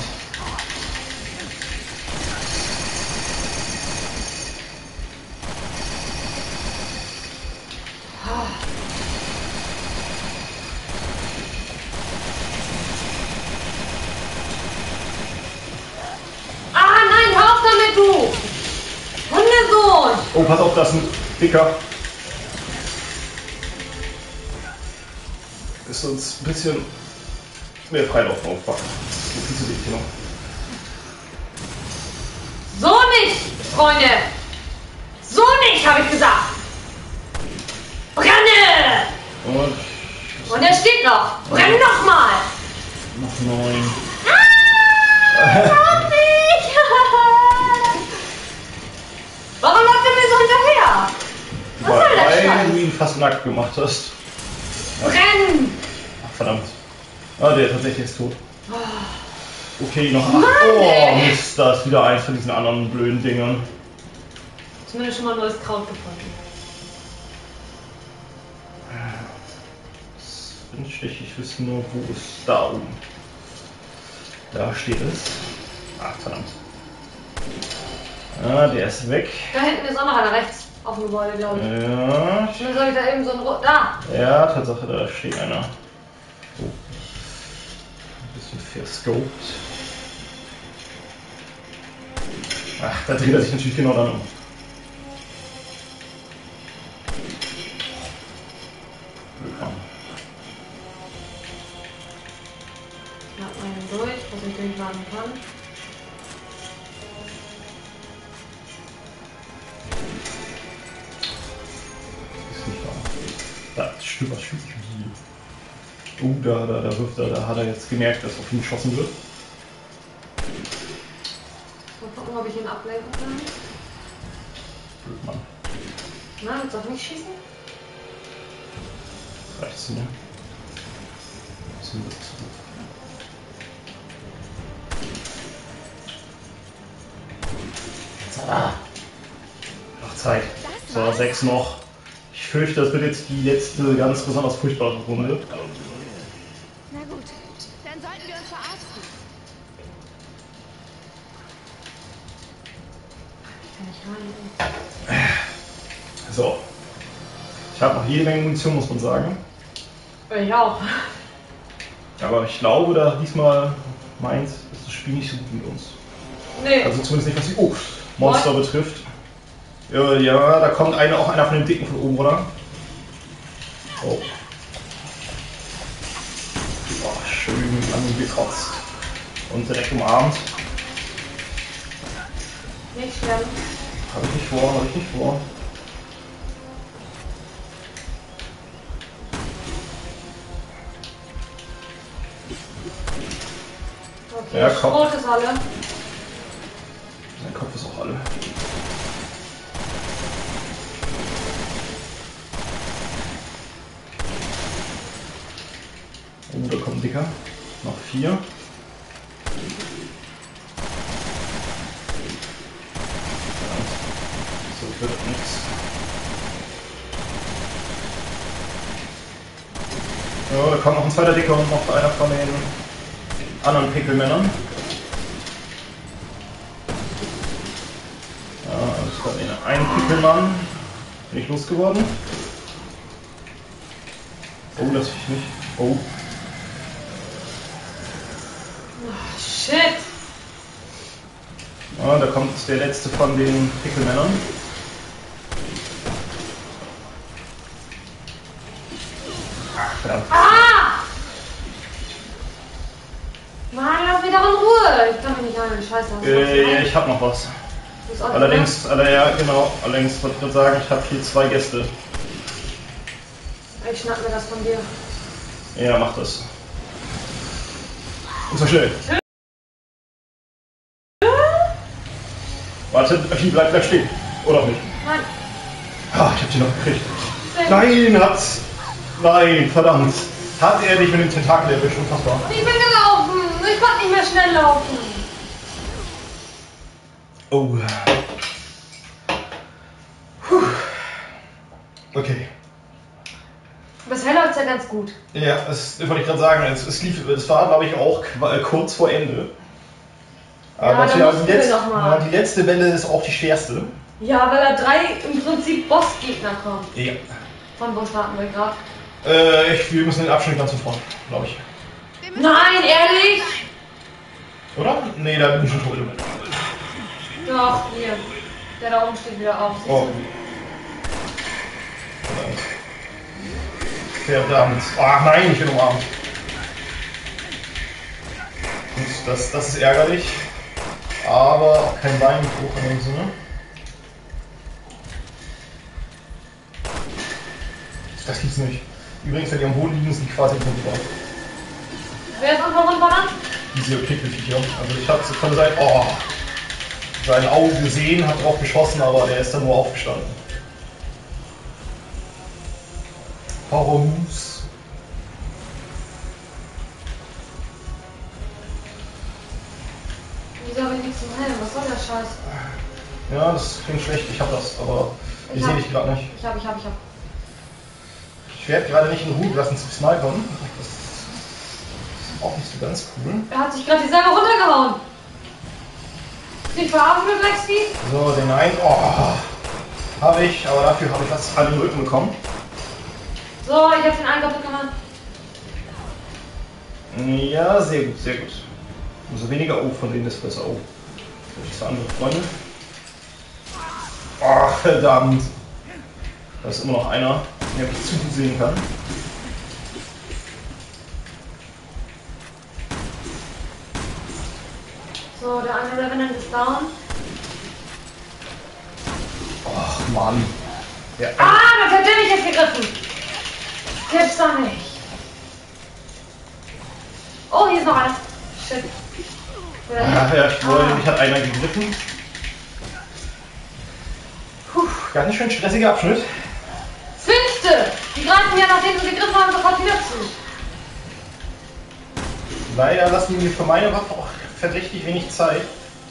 Ah nein, hör auf damit, du! Hundesohn! Oh, pass auf, das ist ein Dicker. Ist uns ein bisschen mehr Freilauf aufwachen. Das ist viel zu dick, genau. So nicht, Freunde! So nicht, habe ich gesagt! Brenne! Und Und er steht noch! Brenn nochmal! noch neun. Ah, nicht! Warum läuft er mir so hinterher? Was soll das Weil Scheiß? du ihn fast nackt gemacht hast. Brenn! Ach, verdammt. Ah, der tatsächlich ist tot. Okay, noch acht. Mann, Oh, ey. Mist, da ist wieder eins von diesen anderen blöden Dingern. Zumindest schon mal neues Kraut gefunden. Das wünschte ich, ich wüsste nur, wo ist da oben. Da steht es. Ach, verdammt. Ah, der ist weg. Da hinten ist auch noch einer rechts auf dem Gebäude, glaube ich. Ja, Zumindest habe ich da eben so ein Rot. Da! ja, Tatsache, da steht einer. Oh. Ein bisschen verscoped. Ach, da dreht er sich natürlich genau dann um. Willkommen. Ich mach einen durch, was ich durchladen kann. Ist nicht wahr. Da stimmt was stimmt. Oh, da, da, da wirft er, da hat er jetzt gemerkt, dass auf ihn geschossen wird. Mal gucken, ob ich ihn ablenken kann. Blöd, Mann. Na, willst du auf mich schießen? Reicht's mir? So, so. Ah. Noch Zeit. So, sechs noch. Ich fürchte, das wird jetzt die letzte ganz besonders furchtbare Runde. Na gut, dann sollten wir uns verarzten. Kann ich rein? So. Ich habe noch jede Menge Munition, muss man sagen. Ich auch. Aber ich glaube, da diesmal meint, ist das Spiel nicht so gut mit uns. Nee. Also zumindest nicht, was die oh, Monster What? betrifft. Ja, ja, da kommt eine, auch einer von den Dicken von oben, oder? Oh. Oh, schön angekotzt. Und direkt umarmt. Nicht schlimm. Habe ich nicht vor, habe ich nicht vor. Okay, Ja, Kopf. Schrot ist alle. Sein Kopf ist auch alle. Oh, da kommt ein Dicker. Noch vier. So wird nichts. Ja, da kommt noch ein zweiter Dicker und noch einer von den anderen Pickelmännern. Ja, das war den einen Pickelmann. Bin ich losgeworden. Oh, lass ich nicht. Oh. Oh, shit. Ja, da kommt der letzte von den Pickelmännern. Ach, verdammt. Ah! Mann, lass mich doch in Ruhe. Ich kann mich nicht an den Scheiße. Hast du was Äh, ja, rein? ich hab noch was. Du bist auch Allerdings, alle, ja, genau. Allerdings wollte ich gerade sagen, ich habe hier zwei Gäste. drin? Ich schnapp mir das von dir. Ja, mach das. Und zwar schnell. Warte, bleib, bleib stehen. Oder auch nicht. Nein. Ah, ich hab die noch gekriegt. Sehr gut. Nein, hat's. Nein, verdammt. Hat er dich mit dem Tentakel erwischt? Unfassbar. Ich bin gelaufen. Ich konnte schnell laufen. Oh. Puh. Okay. Bisher läuft es ja ganz gut. Ja, das wollte ich gerade sagen. Es, es, lief, es war, glaube ich, auch kurz vor Ende. Aber ja, tja, die, letz noch mal. ja, die letzte Welle ist auch die schwerste. Ja, weil da drei im Prinzip Bossgegner kommen. Ja. Von wo starten wir gerade? Äh, ich, wir müssen den Abschnitt ganz sofort, glaube ich. Nein, ehrlich? Oder? Nee, da bin ich schon tot. Doch, hier. Der da oben steht wieder auf. Oh. Verdammt. Verdammt. Ach nein, ich bin umarmt. Und das, das ist ärgerlich. Aber auch kein Beinbruch in dem Sinne. Das gibt's nicht. Übrigens, wenn die am Boden liegen, sind die quasi nicht mehr drauf. Wer ist unter runter? Diese Pickelviecher. Also ich habe von sein, oh, sein Auge gesehen, hat drauf geschossen, aber der ist dann nur aufgestanden. Horrormus. Wieso habe ich nichts zum Helm? Was soll der Scheiß? Ja, das klingt schlecht, ich habe das, aber ich, ich sehe dich gerade nicht. Ich habe, ich habe, ich habe. Ich werde gerade nicht in Ruhe gelassen zu snipern. Das ist auch nicht so ganz cool. Er hat sich gerade dieselbe runtergehauen. Ist nicht verhaftet, Lexi? So, den einen. Oh, habe ich, aber dafür habe ich was an den Rücken bekommen. So, ich habe den einen kaputt gemacht. Ja, sehr gut, sehr gut. Umso weniger O von denen ist besser. Oh. Vielleicht zwei andere Freunde. Ach, verdammt. Da ist immer noch einer, der mich zu gut sehen kann. So, der eine Revenant ist down. Ach, Mann. Der Ah, das hat der mich jetzt gegriffen. Gibt's doch nicht. Oh, hier ist noch einer. Shit. Ach ja, ich wollte, mich hat einer gegriffen. Puh, ganz schön stressiger Abschnitt. Fünfte! Die greifen ja, nachdem sie gegriffen haben, sofort wieder zu. Leider lassen die mir für meine Waffe auch verdächtig wenig Zeit.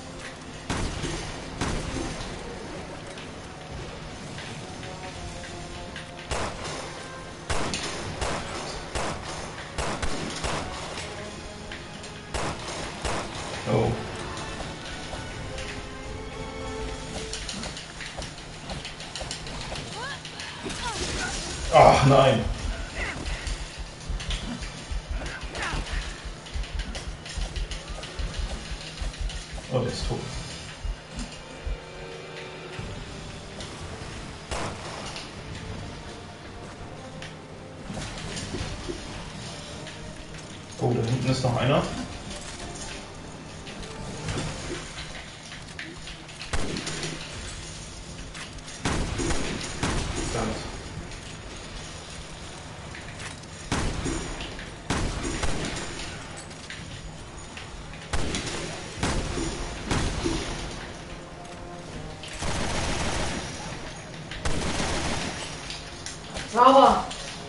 Oh. Ach nein. Oh, der ist tot. Oh, da hinten ist noch einer. Verdammt. Sauber.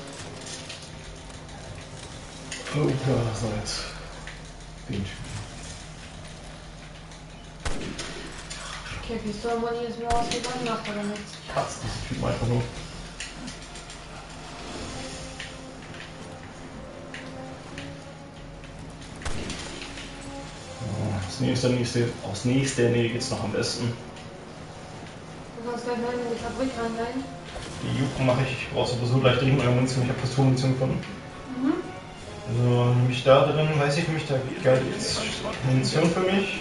Oh, ja, das war jetzt den Typ. Okay, Pistolmoni ist mir ausgegangen, macht aber nichts. Ich hasse diesen Typen einfach nur. Aus nächster, nächste, aus nächster Nähe geht's noch am besten. Du kannst gleich mal in die Fabrik reingehen. Die Jucken mache ich, ich brauche sowieso gleich dringend neue Munition, ich habe Pistolenmunition gefunden. Mhm. Also, nämlich da drin, weiß ich nämlich, da geil jetzt Munition für mich.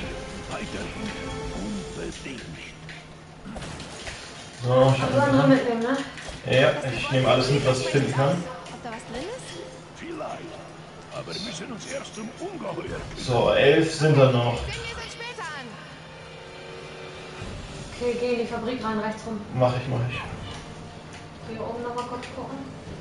So, ich Also andere habe mitnehmen, ne? ja, ich nehme alles mit, was ich finden kann. Ob da was drin ist? Vielleicht. Aber wir müssen uns erst zum Ungeheuer. So, elf sind da noch. Ich bin mir seit später an. Okay, geh in die Fabrik rein, rechts rum. Mach ich, mach ich. Hier oben nochmal kurz gucken.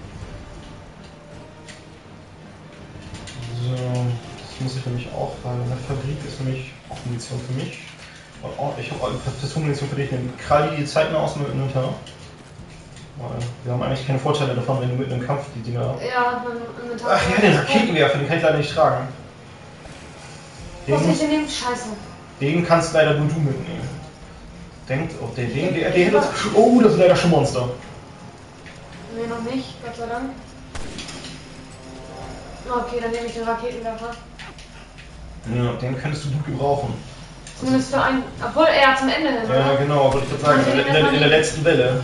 So, das muss ich nämlich auch, weil in der Fabrik ist nämlich auch Munition für mich. Und auch, ich habe Pistolenmunition für dich, nehme Kralli die Zeit mehr aus dem Inventar. Weil wir haben eigentlich keine Vorteile davon, wenn du mitten im Kampf die Dinger. Ja, mit dem Inventar. Ach ja, den Raketenwerfer, den kann ich leider nicht tragen. Was Den, ich denn nehmen? Scheiße. den kannst leider nur du mitnehmen. Denkt, oh, der, den, der, der hätte. Oh, das sind leider schon Monster. Nee, noch nicht, Gott sei Dank. Okay, dann nehme ich den Raketenwerfer. Ja, den könntest du gut gebrauchen. Zumindest für einen. Obwohl er zum Ende hin, Ja, oder? genau, wollte ich gerade sagen, in, der- in der letzten Welle.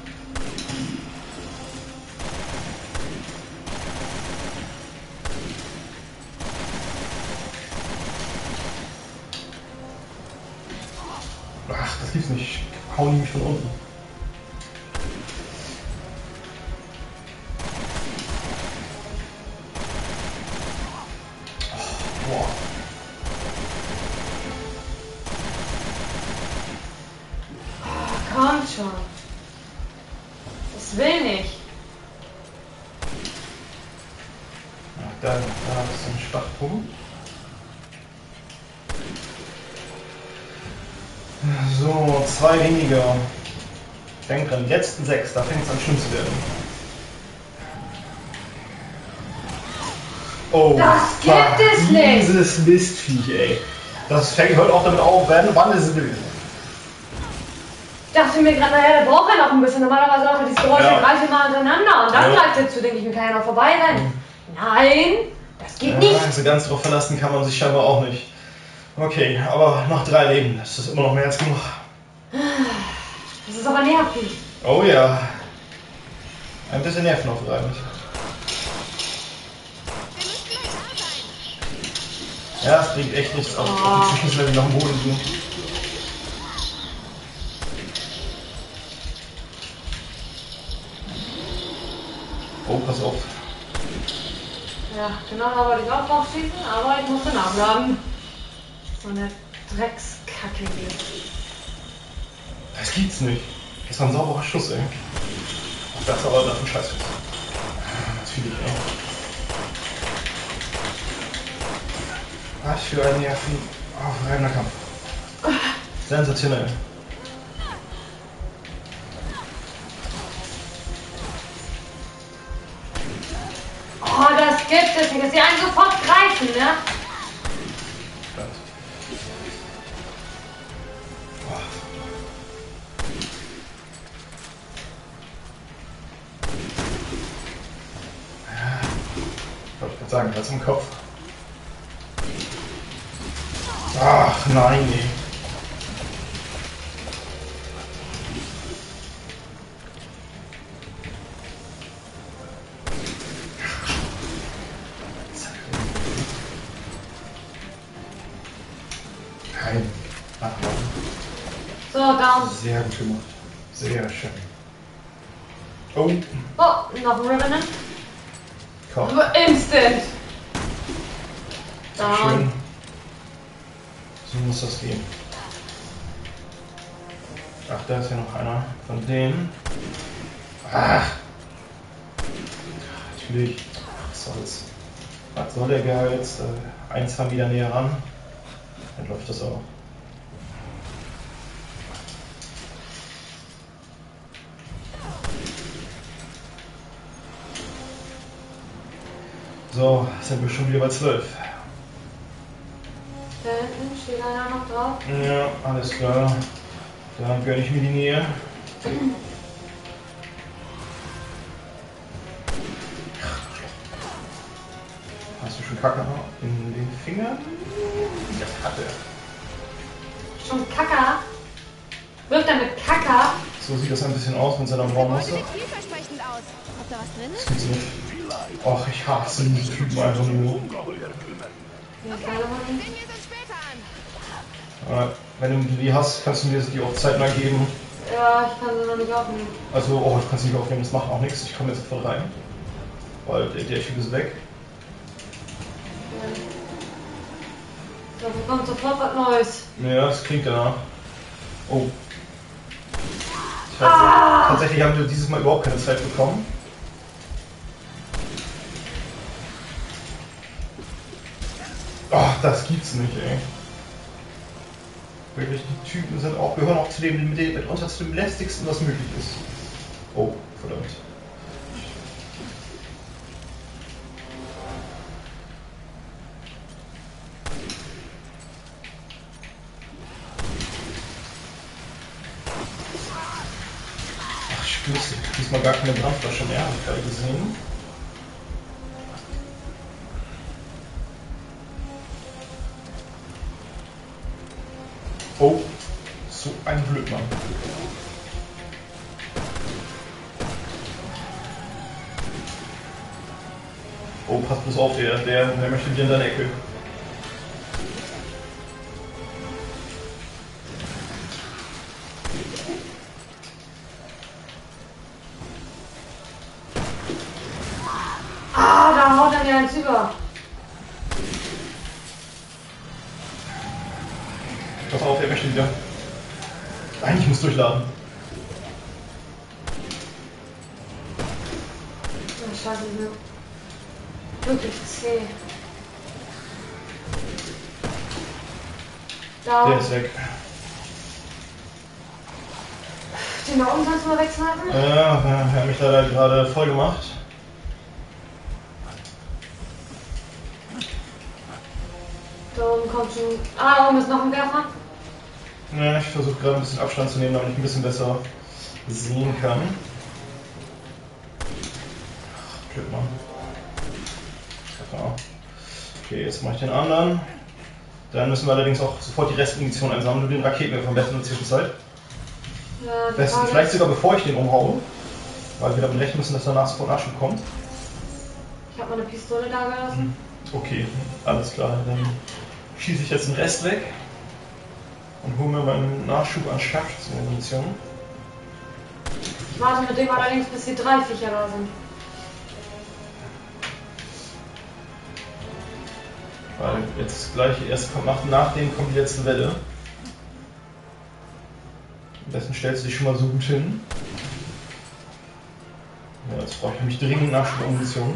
Ach, das gibt's nicht. Hauen die mich von unten. Oh, boah. Kommt schon. Das will nicht. Ja, da, da ist ein Schwachpunkt. So, zwei weniger. Denk dran, die letzten sechs, da fängt es an schlimm zu werden. Oh, Das gibt es nicht! Dieses Mistviech, ey. Das fängt heute auch damit auf, werden, wann es will. Ich dachte mir gerade, naja, der braucht ja noch ein bisschen. Normalerweise macht er dieses Geräusch Ja. drei, vier Mal hintereinander. Und dann Ja. greift er zu, denke ich, mir kann ja noch vorbeirennen. Nein, das geht Ja, nicht. also ganz drauf verlassen kann man sich scheinbar auch nicht. Okay, aber noch drei Leben, das ist immer noch mehr als genug. Das ist aber nervig. Oh ja. Ein bisschen nervenaufreibend. Wir müssen gleich da sein. Ja, es bringt echt nichts, auf, Oh. auf die Zwischenlevel nach dem Boden gehen. Oh, pass auf. Ja, genau, da wollte ich auch drauf schießen, aber ich musste nachladen. So eine Dreckskacke hier. Das gibt's nicht. Das war ein sauberer Schuss, ey. Ach, das ist aber das ist ein Scheiß. Natürlich, ey. Was für ein nervenaufreibender Kampf. Sensationell. Oh, das gibt es nicht, dass die einen sofort greifen, ne? Verdammt. Boah. Ja, wollte ich gerade sagen, was im Kopf. Ach nein, nee. Nein. Ach, Mann. So, down. Sehr gut gemacht. Sehr schön. Oh, Oh, noch ein Revenant. komm. Aber instant. Down. Schön. So muss das gehen. Ach, da ist ja noch einer von denen. Ach. Natürlich. Was soll's. Was soll der Geiz? Äh, eins haben wieder näher ran. Dann läuft das auch. So, sind wir schon wieder bei zwölf. Da hinten steht einer noch drauf. Ja, alles klar. Dann gönne ich mir die Nähe. Hast du schon Kacke in den Fingern? Das hat er. Schon Kacker. Wirft er mit Kacker. So sieht das ein bisschen aus mit seiner Heute Braunmasse. sieht vielversprechend aus. Ob da was drin Das ist? gibt's nicht. Och, ich hasse diese Typen einfach nur. Ja, geile Mann. Sehen wir es uns später an. Aber wenn du die hast, kannst du mir die auch zeitnah geben. Ja, ich kann sie noch nicht aufnehmen. Also, oh, ich kann sie nicht aufnehmen, das macht auch nichts. Ich komme jetzt sofort rein. Weil der, der Typ ist weg. Da bekommt sofort was Neues. Ja, das klingt danach. Oh. Ich weiß, ah! Tatsächlich haben wir dieses Mal überhaupt keine Zeit bekommen. Oh, das gibt's nicht, ey. Wirklich, die Typen sind auch, gehören auch zu dem, mit dem mitunter zu dem lästigsten, was möglich ist. Oh, verdammt. Müsste diesmal gar keine Brandflasche mehr, habe ich gerade gesehen. Oh, so ein Blödmann. Oh, pass bloß auf, der, der, der möchte dir in deine Ecke. Ah, da haut er mir eins über. Pass auf, der möchte wieder. Eigentlich muss durchladen. Oh, scheiße, die sind wirklich zäh. Da. Der ist weg. Den da oben kannst du mal wegsnipen? Ja, er hat mich leider gerade voll gemacht. Da oben kommt schon. Ah, da oben ist noch ein Werfer. Ja, ich versuche gerade ein bisschen Abstand zu nehmen, damit ich ein bisschen besser sehen kann. Ach, blöd, Mann. Okay, jetzt mache ich den anderen. Dann müssen wir allerdings auch sofort die Restmunition einsammeln. Du den Raketenwerfer am besten in der Zwischenzeit. Ja, Besten, Frage vielleicht ist- sogar bevor ich den umhaue. Weil wir damit rechnen müssen, dass danach sofort Nachschub kommt. Ich habe meine Pistole da gelassen. Okay, alles klar. Dann schieße ich jetzt den Rest weg. Und hole mir meinen Nachschub an Scharfschützenmunition. Ich warte mit dem allerdings, bis die drei Viecher da sind. Weil jetzt gleich erst kommt, nach, nach dem kommt die letzte Welle. Am besten stellst du dich schon mal so gut hin. Ja, jetzt brauche ich nämlich dringend Nachschubmunition.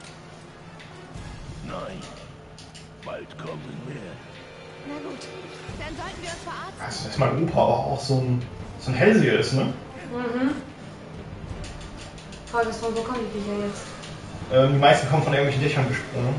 Nein, bald kommen wir. Na gut, dann sollten wir uns verarzten. Also, dass mein Opa aber auch so ein, so ein Hellseher ist, ne? Mhm. Frage ist, von wo kommen die Viecher jetzt? Ähm, die meisten kommen von irgendwelchen Dächern gesprungen.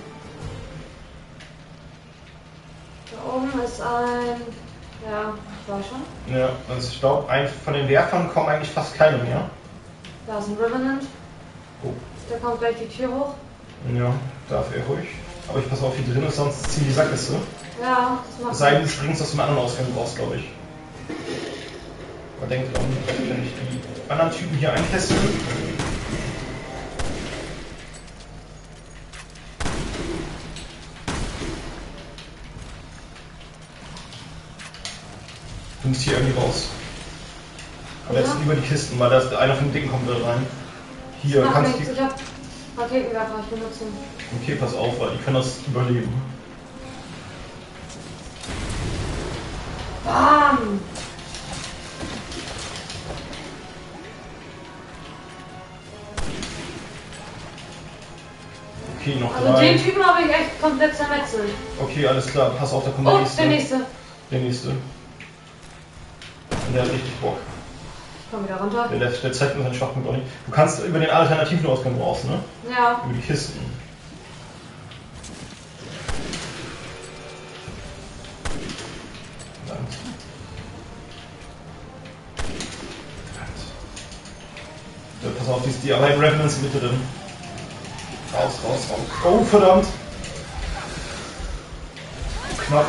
Da oben ist ein. Ja, ich weiß schon. Ja, also ich glaube, von den Werfern kommen eigentlich fast keine mehr. Da ist ein Revenant. Oh. Der kommt gleich die Tür hoch. Ja, darf er ruhig. Aber ich passe auf, wie drin ist, sonst ziehen die Sackgasse. Ja, das macht Es sei denn, du springst aus dem anderen Ausgang raus, glaube ich. Aber denk dran, wenn ich die anderen Typen hier einteste. Du musst hier irgendwie raus. Aber jetzt Ja. über die Kisten, weil da ist einer von den Dicken kommt da rein. Hier, Macht kannst du nichts, die. ich hab Raketenwerfer, ich benutze ihn. Okay, pass auf, weil die können das überleben. Bam! Okay, noch Also drei. den Typen habe ich echt komplett zermetzelt. Okay, alles klar, pass auf, da kommt der Oh, nächste. der nächste. Der nächste. Und der hat richtig Bock. Ich komm wieder runter. Der, der zeigt mir seinen Schwachpunkt auch nicht. Du kannst über den alternativen Ausgang raus, ne? Ja. Über die Kisten. Verdammt. Verdammt. Ja, pass auf, die ist die beiden Revenants in der Mitte drin. Raus, raus, raus. Oh, verdammt! Knapp.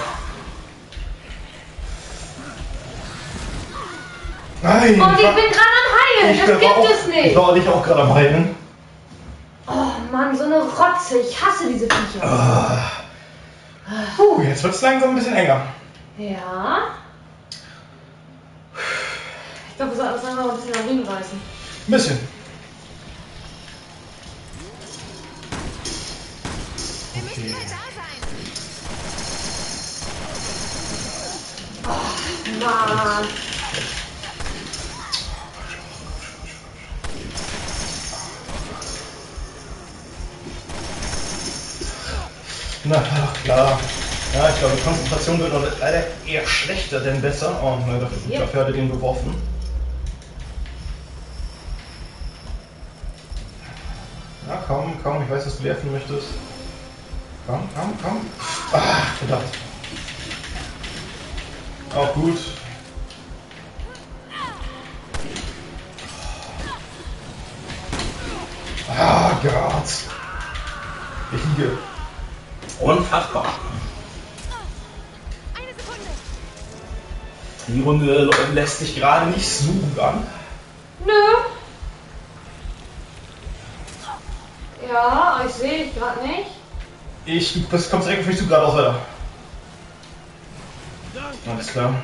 Nein! Und ich war- bin gerade am Heilen, das war gibt auch, es Ich nicht. war nicht auch gerade am Heilen. Oh Mann, so eine Rotze, ich hasse diese Viecher. Ah. Puh, jetzt wird es langsam ein bisschen enger. Ja. Ich glaube, wir sollten uns einfach mal ein bisschen nach hinten reißen. Ein bisschen. Wir müssen Okay. mal da sein. Mann. Na, war doch klar. Ja, ich glaube, die Konzentration wird noch leider eher schlechter, denn besser. Oh, ne, dafür, Ja. dafür hat er den geworfen. Ja, komm, komm, ich weiß, was du werfen möchtest. Komm, komm, komm. Ah, verdammt. Auch gut. Fliege. Unfassbar. Eine Sekunde. Die Runde lässt sich gerade nicht so gut an. Nö. Ja, ich sehe dich gerade nicht. Ich, du das kommst direkt auf mich zu, geradeaus weiter. Alles klar.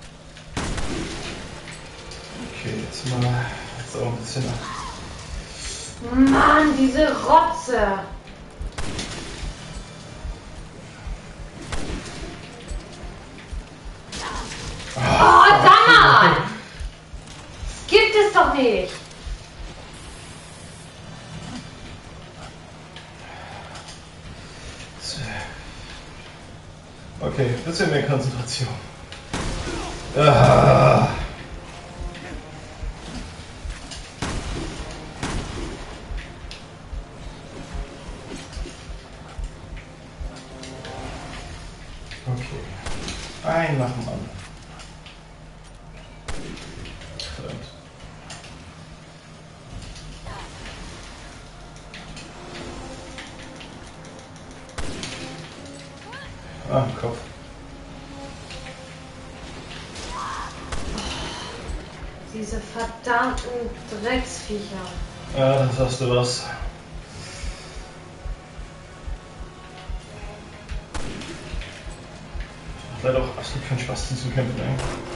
Okay, jetzt mal. Jetzt auch ein bisschen nach. Mann, diese Rotze. Oh, Donner! Das gibt es doch nicht. Okay, ein bisschen mehr Konzentration. Ah. Okay. Ein nach dem anderen. Verdammt. Ah, im Kopf. Diese verdammten Drecksviecher. Ja, das hast du was. Macht leider auch absolut keinen Spaß, die zu kämpfen, ey.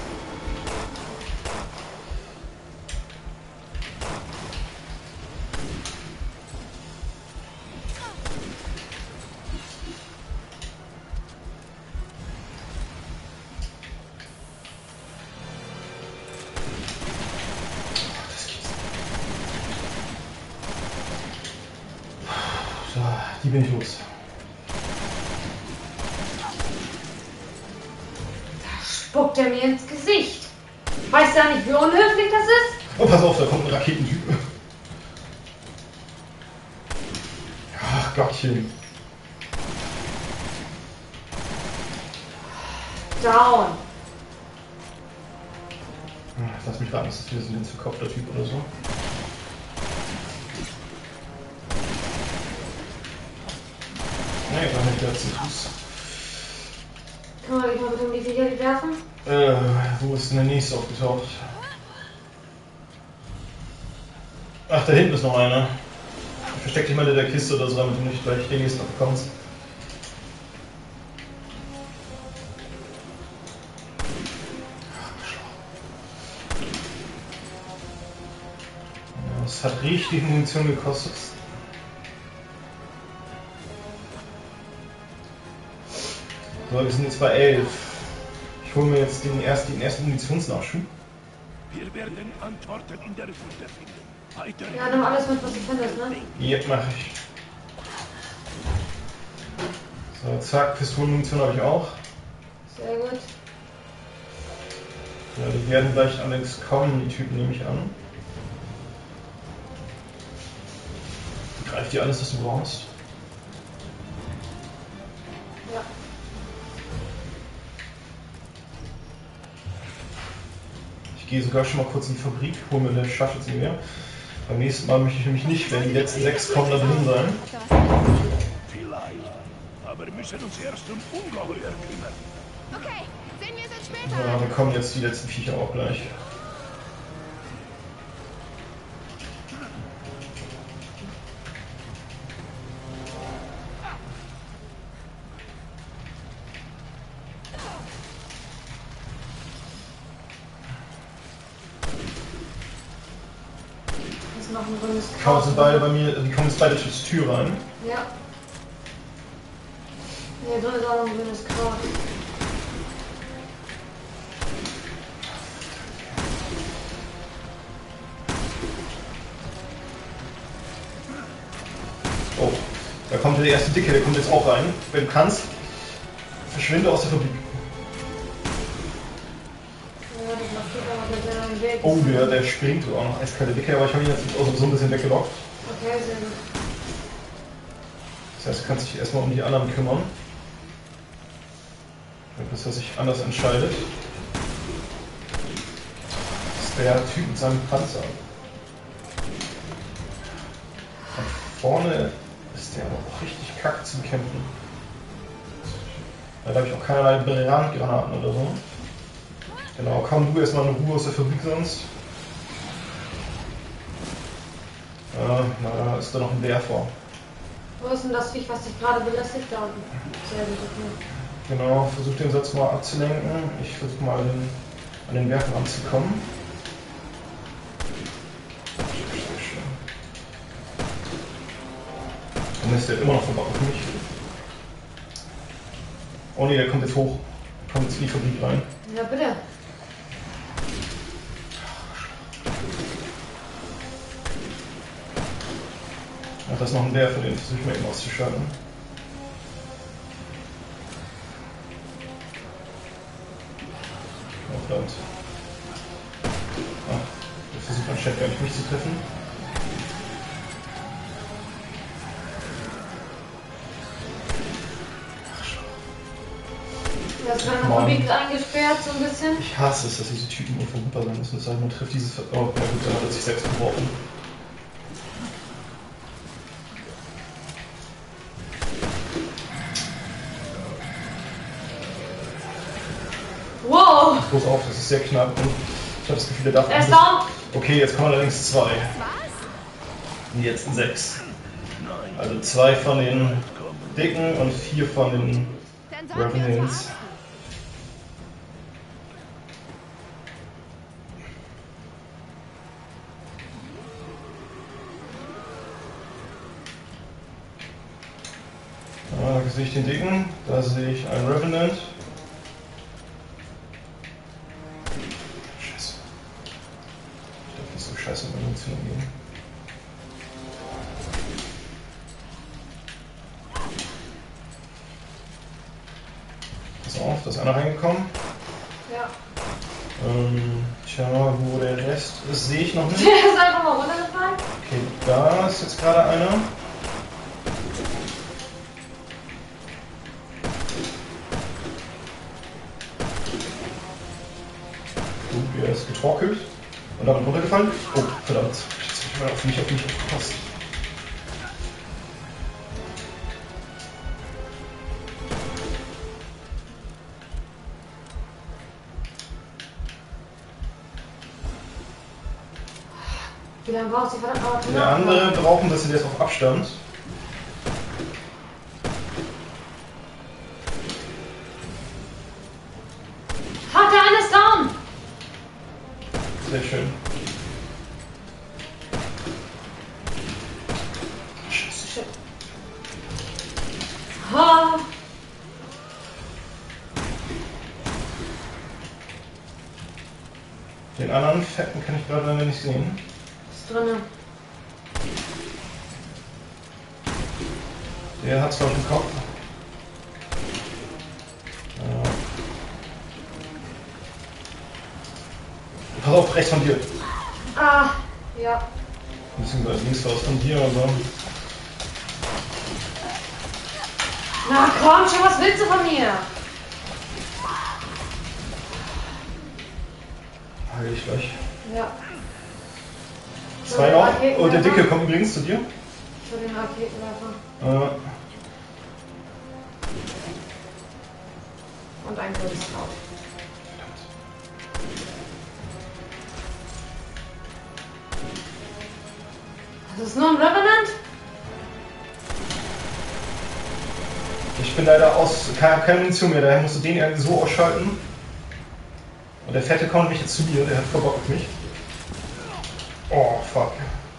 So, die bin ich los. Spuckt er mir ins Gesicht. Weißt du ja nicht, wie unhöflich das ist? Oh, pass auf, da kommt ein Raketentyp. Ach Gottchen. Down. Lass mich raten, ist das wieder so ein verkopfter Typ oder so? Nee, war nicht der zu Fuß. Kann man dich mal bitte um die Viecher werfen? Äh, wo ist denn der nächste aufgetaucht? Ach, da hinten ist noch einer. Versteck dich mal in der Kiste oder so, damit du nicht gleich den nächsten abbekommst. Das hat richtig Munition gekostet. So, wir sind jetzt bei elf. Ich hole mir jetzt den ersten, den ersten Munitionsnachschub. Wir werden Antworten in der Futter finden. Weiter. Ja, nimm alles mit, was du findest, ne? Jetzt mache ich. So, zack, Pistolenmunition habe ich auch. Sehr gut. Ja, die werden gleich allerdings kommen, die Typen nehme ich an. Greift dir alles, was du brauchst. Ja. Ich gehe sogar schon mal kurz in die Fabrik, hole mir eine Shuttle mehr. Beim nächsten Mal möchte ich nämlich nicht, wenn die letzten sechs kommen, da drin sein. Vielleicht. Aber wir müssen uns erst um Ungeheuer kümmern. Okay, sehen wir uns dann später. Ja, wir kommen jetzt die letzten Viecher auch gleich. Das ist noch ein grünes Schauen Kraut. Sie beide bei mir, die kommen jetzt beide zur Tür rein. Ja. Hier drin ist auch noch ein grünes Kraut. Oh, da kommt der erste Dicke, der kommt jetzt auch rein. Wenn du kannst, verschwinde aus der Fabrik. Ja, das macht aber bitte einen Weg. Oh, der, der springt auch noch eiskalte Dicke, aber ich habe ihn jetzt auch so ein bisschen weggelockt. Okay, sehr gut. Das heißt, du kannst dich erstmal um die anderen kümmern. Bis er sich anders entscheidet. Das ist der Typ mit seinem Panzer. Von vorne ist der aber auch richtig Kacke zu bekämpfen. Da habe ich auch keinerlei Brandgranaten oder so. Genau, komm du erstmal in Ruhe aus der Fabrik sonst. Äh, na, da ist da noch ein Werfer. Wo ist denn das Viech, was dich gerade belästigt da unten? Sehr gut, okay. Genau, versuch den Satz mal abzulenken. Ich versuche mal den, an den Werfer anzukommen. Und ist der immer noch verbaut auf mich. Oh ne, der kommt jetzt hoch. Der kommt jetzt in die Fabrik rein. Ja, bitte. Ach, da ist noch ein Werfer, den versuche ich mal eben auszuschalten. Oh, verdammt. Ach, der versucht anscheinend gar nicht mich zu treffen. Du hast deine Fabrik eingesperrt, so ein bisschen. Ich hasse es, dass diese Typen unverwundbar sein müssen. Das heißt, man trifft dieses... Oh, ja gut, dann hat er sich selbst geworfen. Wow! Groß auf, das ist sehr knapp und ich habe das Gefühl, der darf... Er ist down! Okay, jetzt kommen allerdings zwei. Und jetzt sechs. Also zwei von den Dicken und vier von den Dann sollten wir uns Revenants. verarschen. Ah, da sehe ich den Dicken, da sehe ich einen Revenant. Scheiße. Ich darf nicht so scheiße mit Munition umgehen. Pass auf, da ist einer reingekommen. Ja. Ähm, tja, wo der Rest ist, sehe ich noch nicht. Der ist einfach mal runtergefallen. Okay, da ist jetzt gerade einer. Gut, der ist getorkelt und damit runtergefallen. Oh, verdammt. Jetzt habe ich mal auf mich, auf mich aufgepasst. Wie lange brauchst du verdammt noch? Der andere brauchen das jetzt auf Abstand. Hat der eine ist down! Sehr schön. Shit. Ha! Den anderen Fetten kann ich gerade leider nicht sehen. Ist drinne. Der hat's glaube ich im Kopf. Ja. Pass auf, rechts von dir. Ah, ja. Beziehungsweise links raus von dir, aber. Na komm schon, was willst du von mir? Heil ich gleich. Ja. Zwei noch. Und der Dicke kommt übrigens zu dir. Für den Raketenwerfer. Äh, Und ein Golden Scout. Das ist nur ein Revenant? ich bin leider aus. Keine, keine Munition mehr, daher musst du den irgendwie so ausschalten. Und der Fette kommt nämlich jetzt zu mir, der hat voll Bock auf mich. Oh, fuck.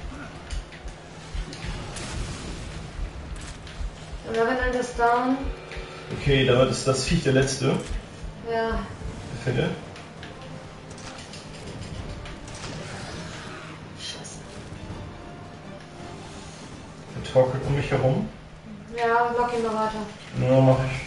Der Revenant ist down. Okay, da ist das Viech der letzte. Ja. Der Fette. Scheiße. Der torkelt um mich herum. Ja, lock ihn mal weiter. Ja, mach ich.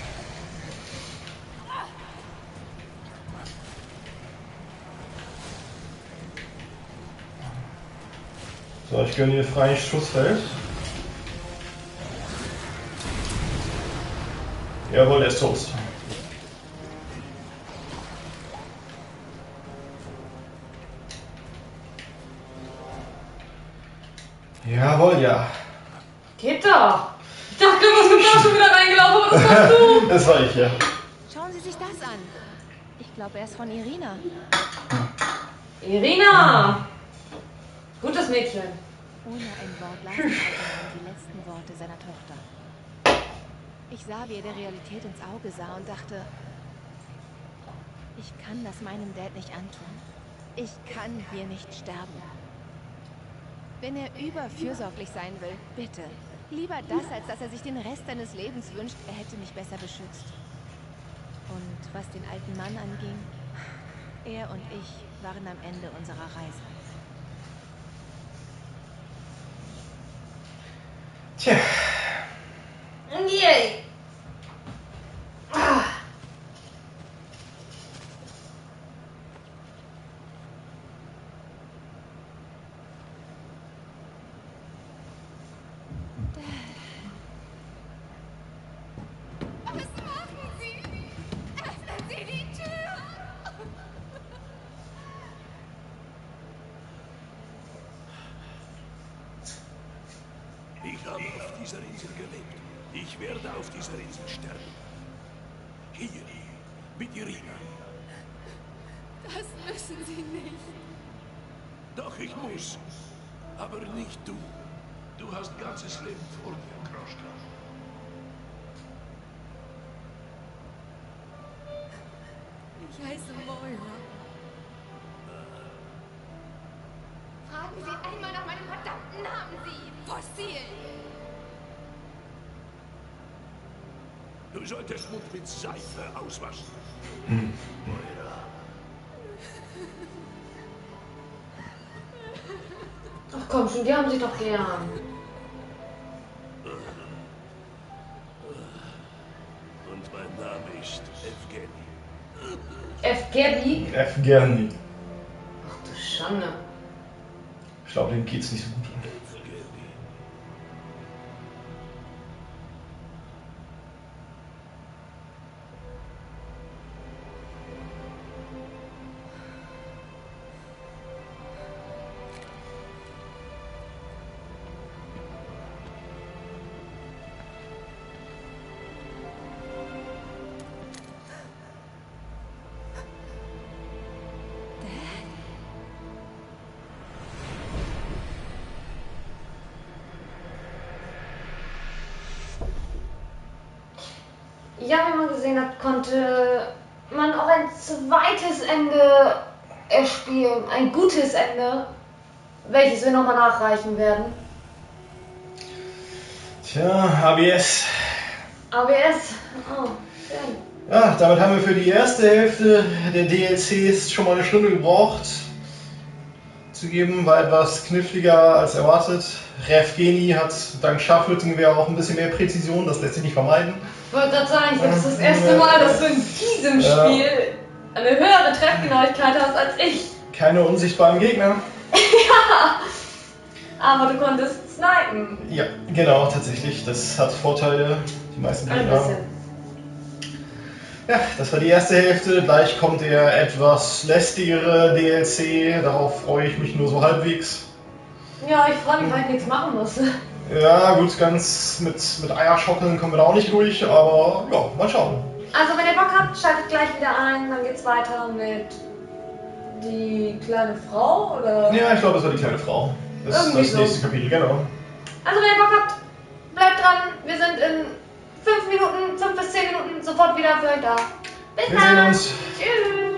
So, ich gönne dir freies Schussfeld. Jawohl, der ist Toast. Jawohl, ja. Geht doch. Ich dachte Glück, was kommt da schon wieder reingelaufen? Was machst du? Das war ich, ja. Schauen Sie sich das an. Ich glaube, er ist von Irina. Irina! Gutes Mädchen. Ohne ein Wort las der alte Mann die letzten Worte seiner Tochter. Ich sah, wie er der Realität ins Auge sah und dachte, ich kann das meinem Dad nicht antun. Ich kann hier nicht sterben. Wenn er überfürsorglich sein will, bitte. Lieber das, als dass er sich den Rest seines Lebens wünscht, er hätte mich besser beschützt. Und was den alten Mann anging, er und ich waren am Ende unserer Reise. Tja. Yay! Ah. Was machen Sie? Öffnen Sie die Tür! Ich habe auf dieser Insel gelebt. Ich werde auf dieser Insel sterben. Hier, mit Irina. Das müssen Sie nicht. Doch ich muss. Aber nicht du. Du hast ganzes Leben vor dir, Kroschka. Ich heiße Moira. Fragen Sie einmal nach meinem verdammten Namen, Sie Fossil! Du solltest Mund mit Seife auswaschen. Moira. Ach komm schon, die haben sich doch gern. Und mein Name ist Evgeny. Evgeny? Evgeny. Ach du Schande. Ich glaube, dem geht's nicht so gut. Evgeny. Ja, wie man gesehen hat, konnte man auch ein zweites Ende erspielen. Ein gutes Ende, welches wir nochmal nachreichen werden. Tja, A B S. A B S. Oh, schön. Ja, damit haben wir für die erste Hälfte der D L Cs schon mal eine Stunde gebraucht. Zugeben, war etwas kniffliger als erwartet. Evgeny hat dank Scharfschützengewehr auch ein bisschen mehr Präzision, das lässt sich nicht vermeiden. Ich wollte gerade sagen, das ist das erste Mal, dass du in diesem Ja. Spiel eine höhere Treffgenauigkeit hast als ich. Keine unsichtbaren Gegner. Aber du konntest snipen. Ja, genau, tatsächlich. Das hat Vorteile. Die meisten Ein Gegner. bisschen. Ja, das war die erste Hälfte. Gleich kommt der etwas lästigere D L C. Darauf freue ich mich nur so halbwegs. Ja, ich freue mich, weil ich nichts machen muss. Ja, gut, ganz mit, mit Eierschockeln kommen wir da auch nicht durch, aber ja, mal schauen. Also, wenn ihr Bock habt, schaltet gleich wieder ein. Dann geht's weiter mit die kleine Frau, oder? Ja, ich glaube, das war die kleine Frau. Das ist Irgendwie das so. nächste Kapitel, genau. Also, wenn ihr Bock habt, bleibt dran. Wir sind in fünf Minuten, fünf bis zehn Minuten sofort wieder für euch da. Bis Wir dann. sehen uns. Tschüss.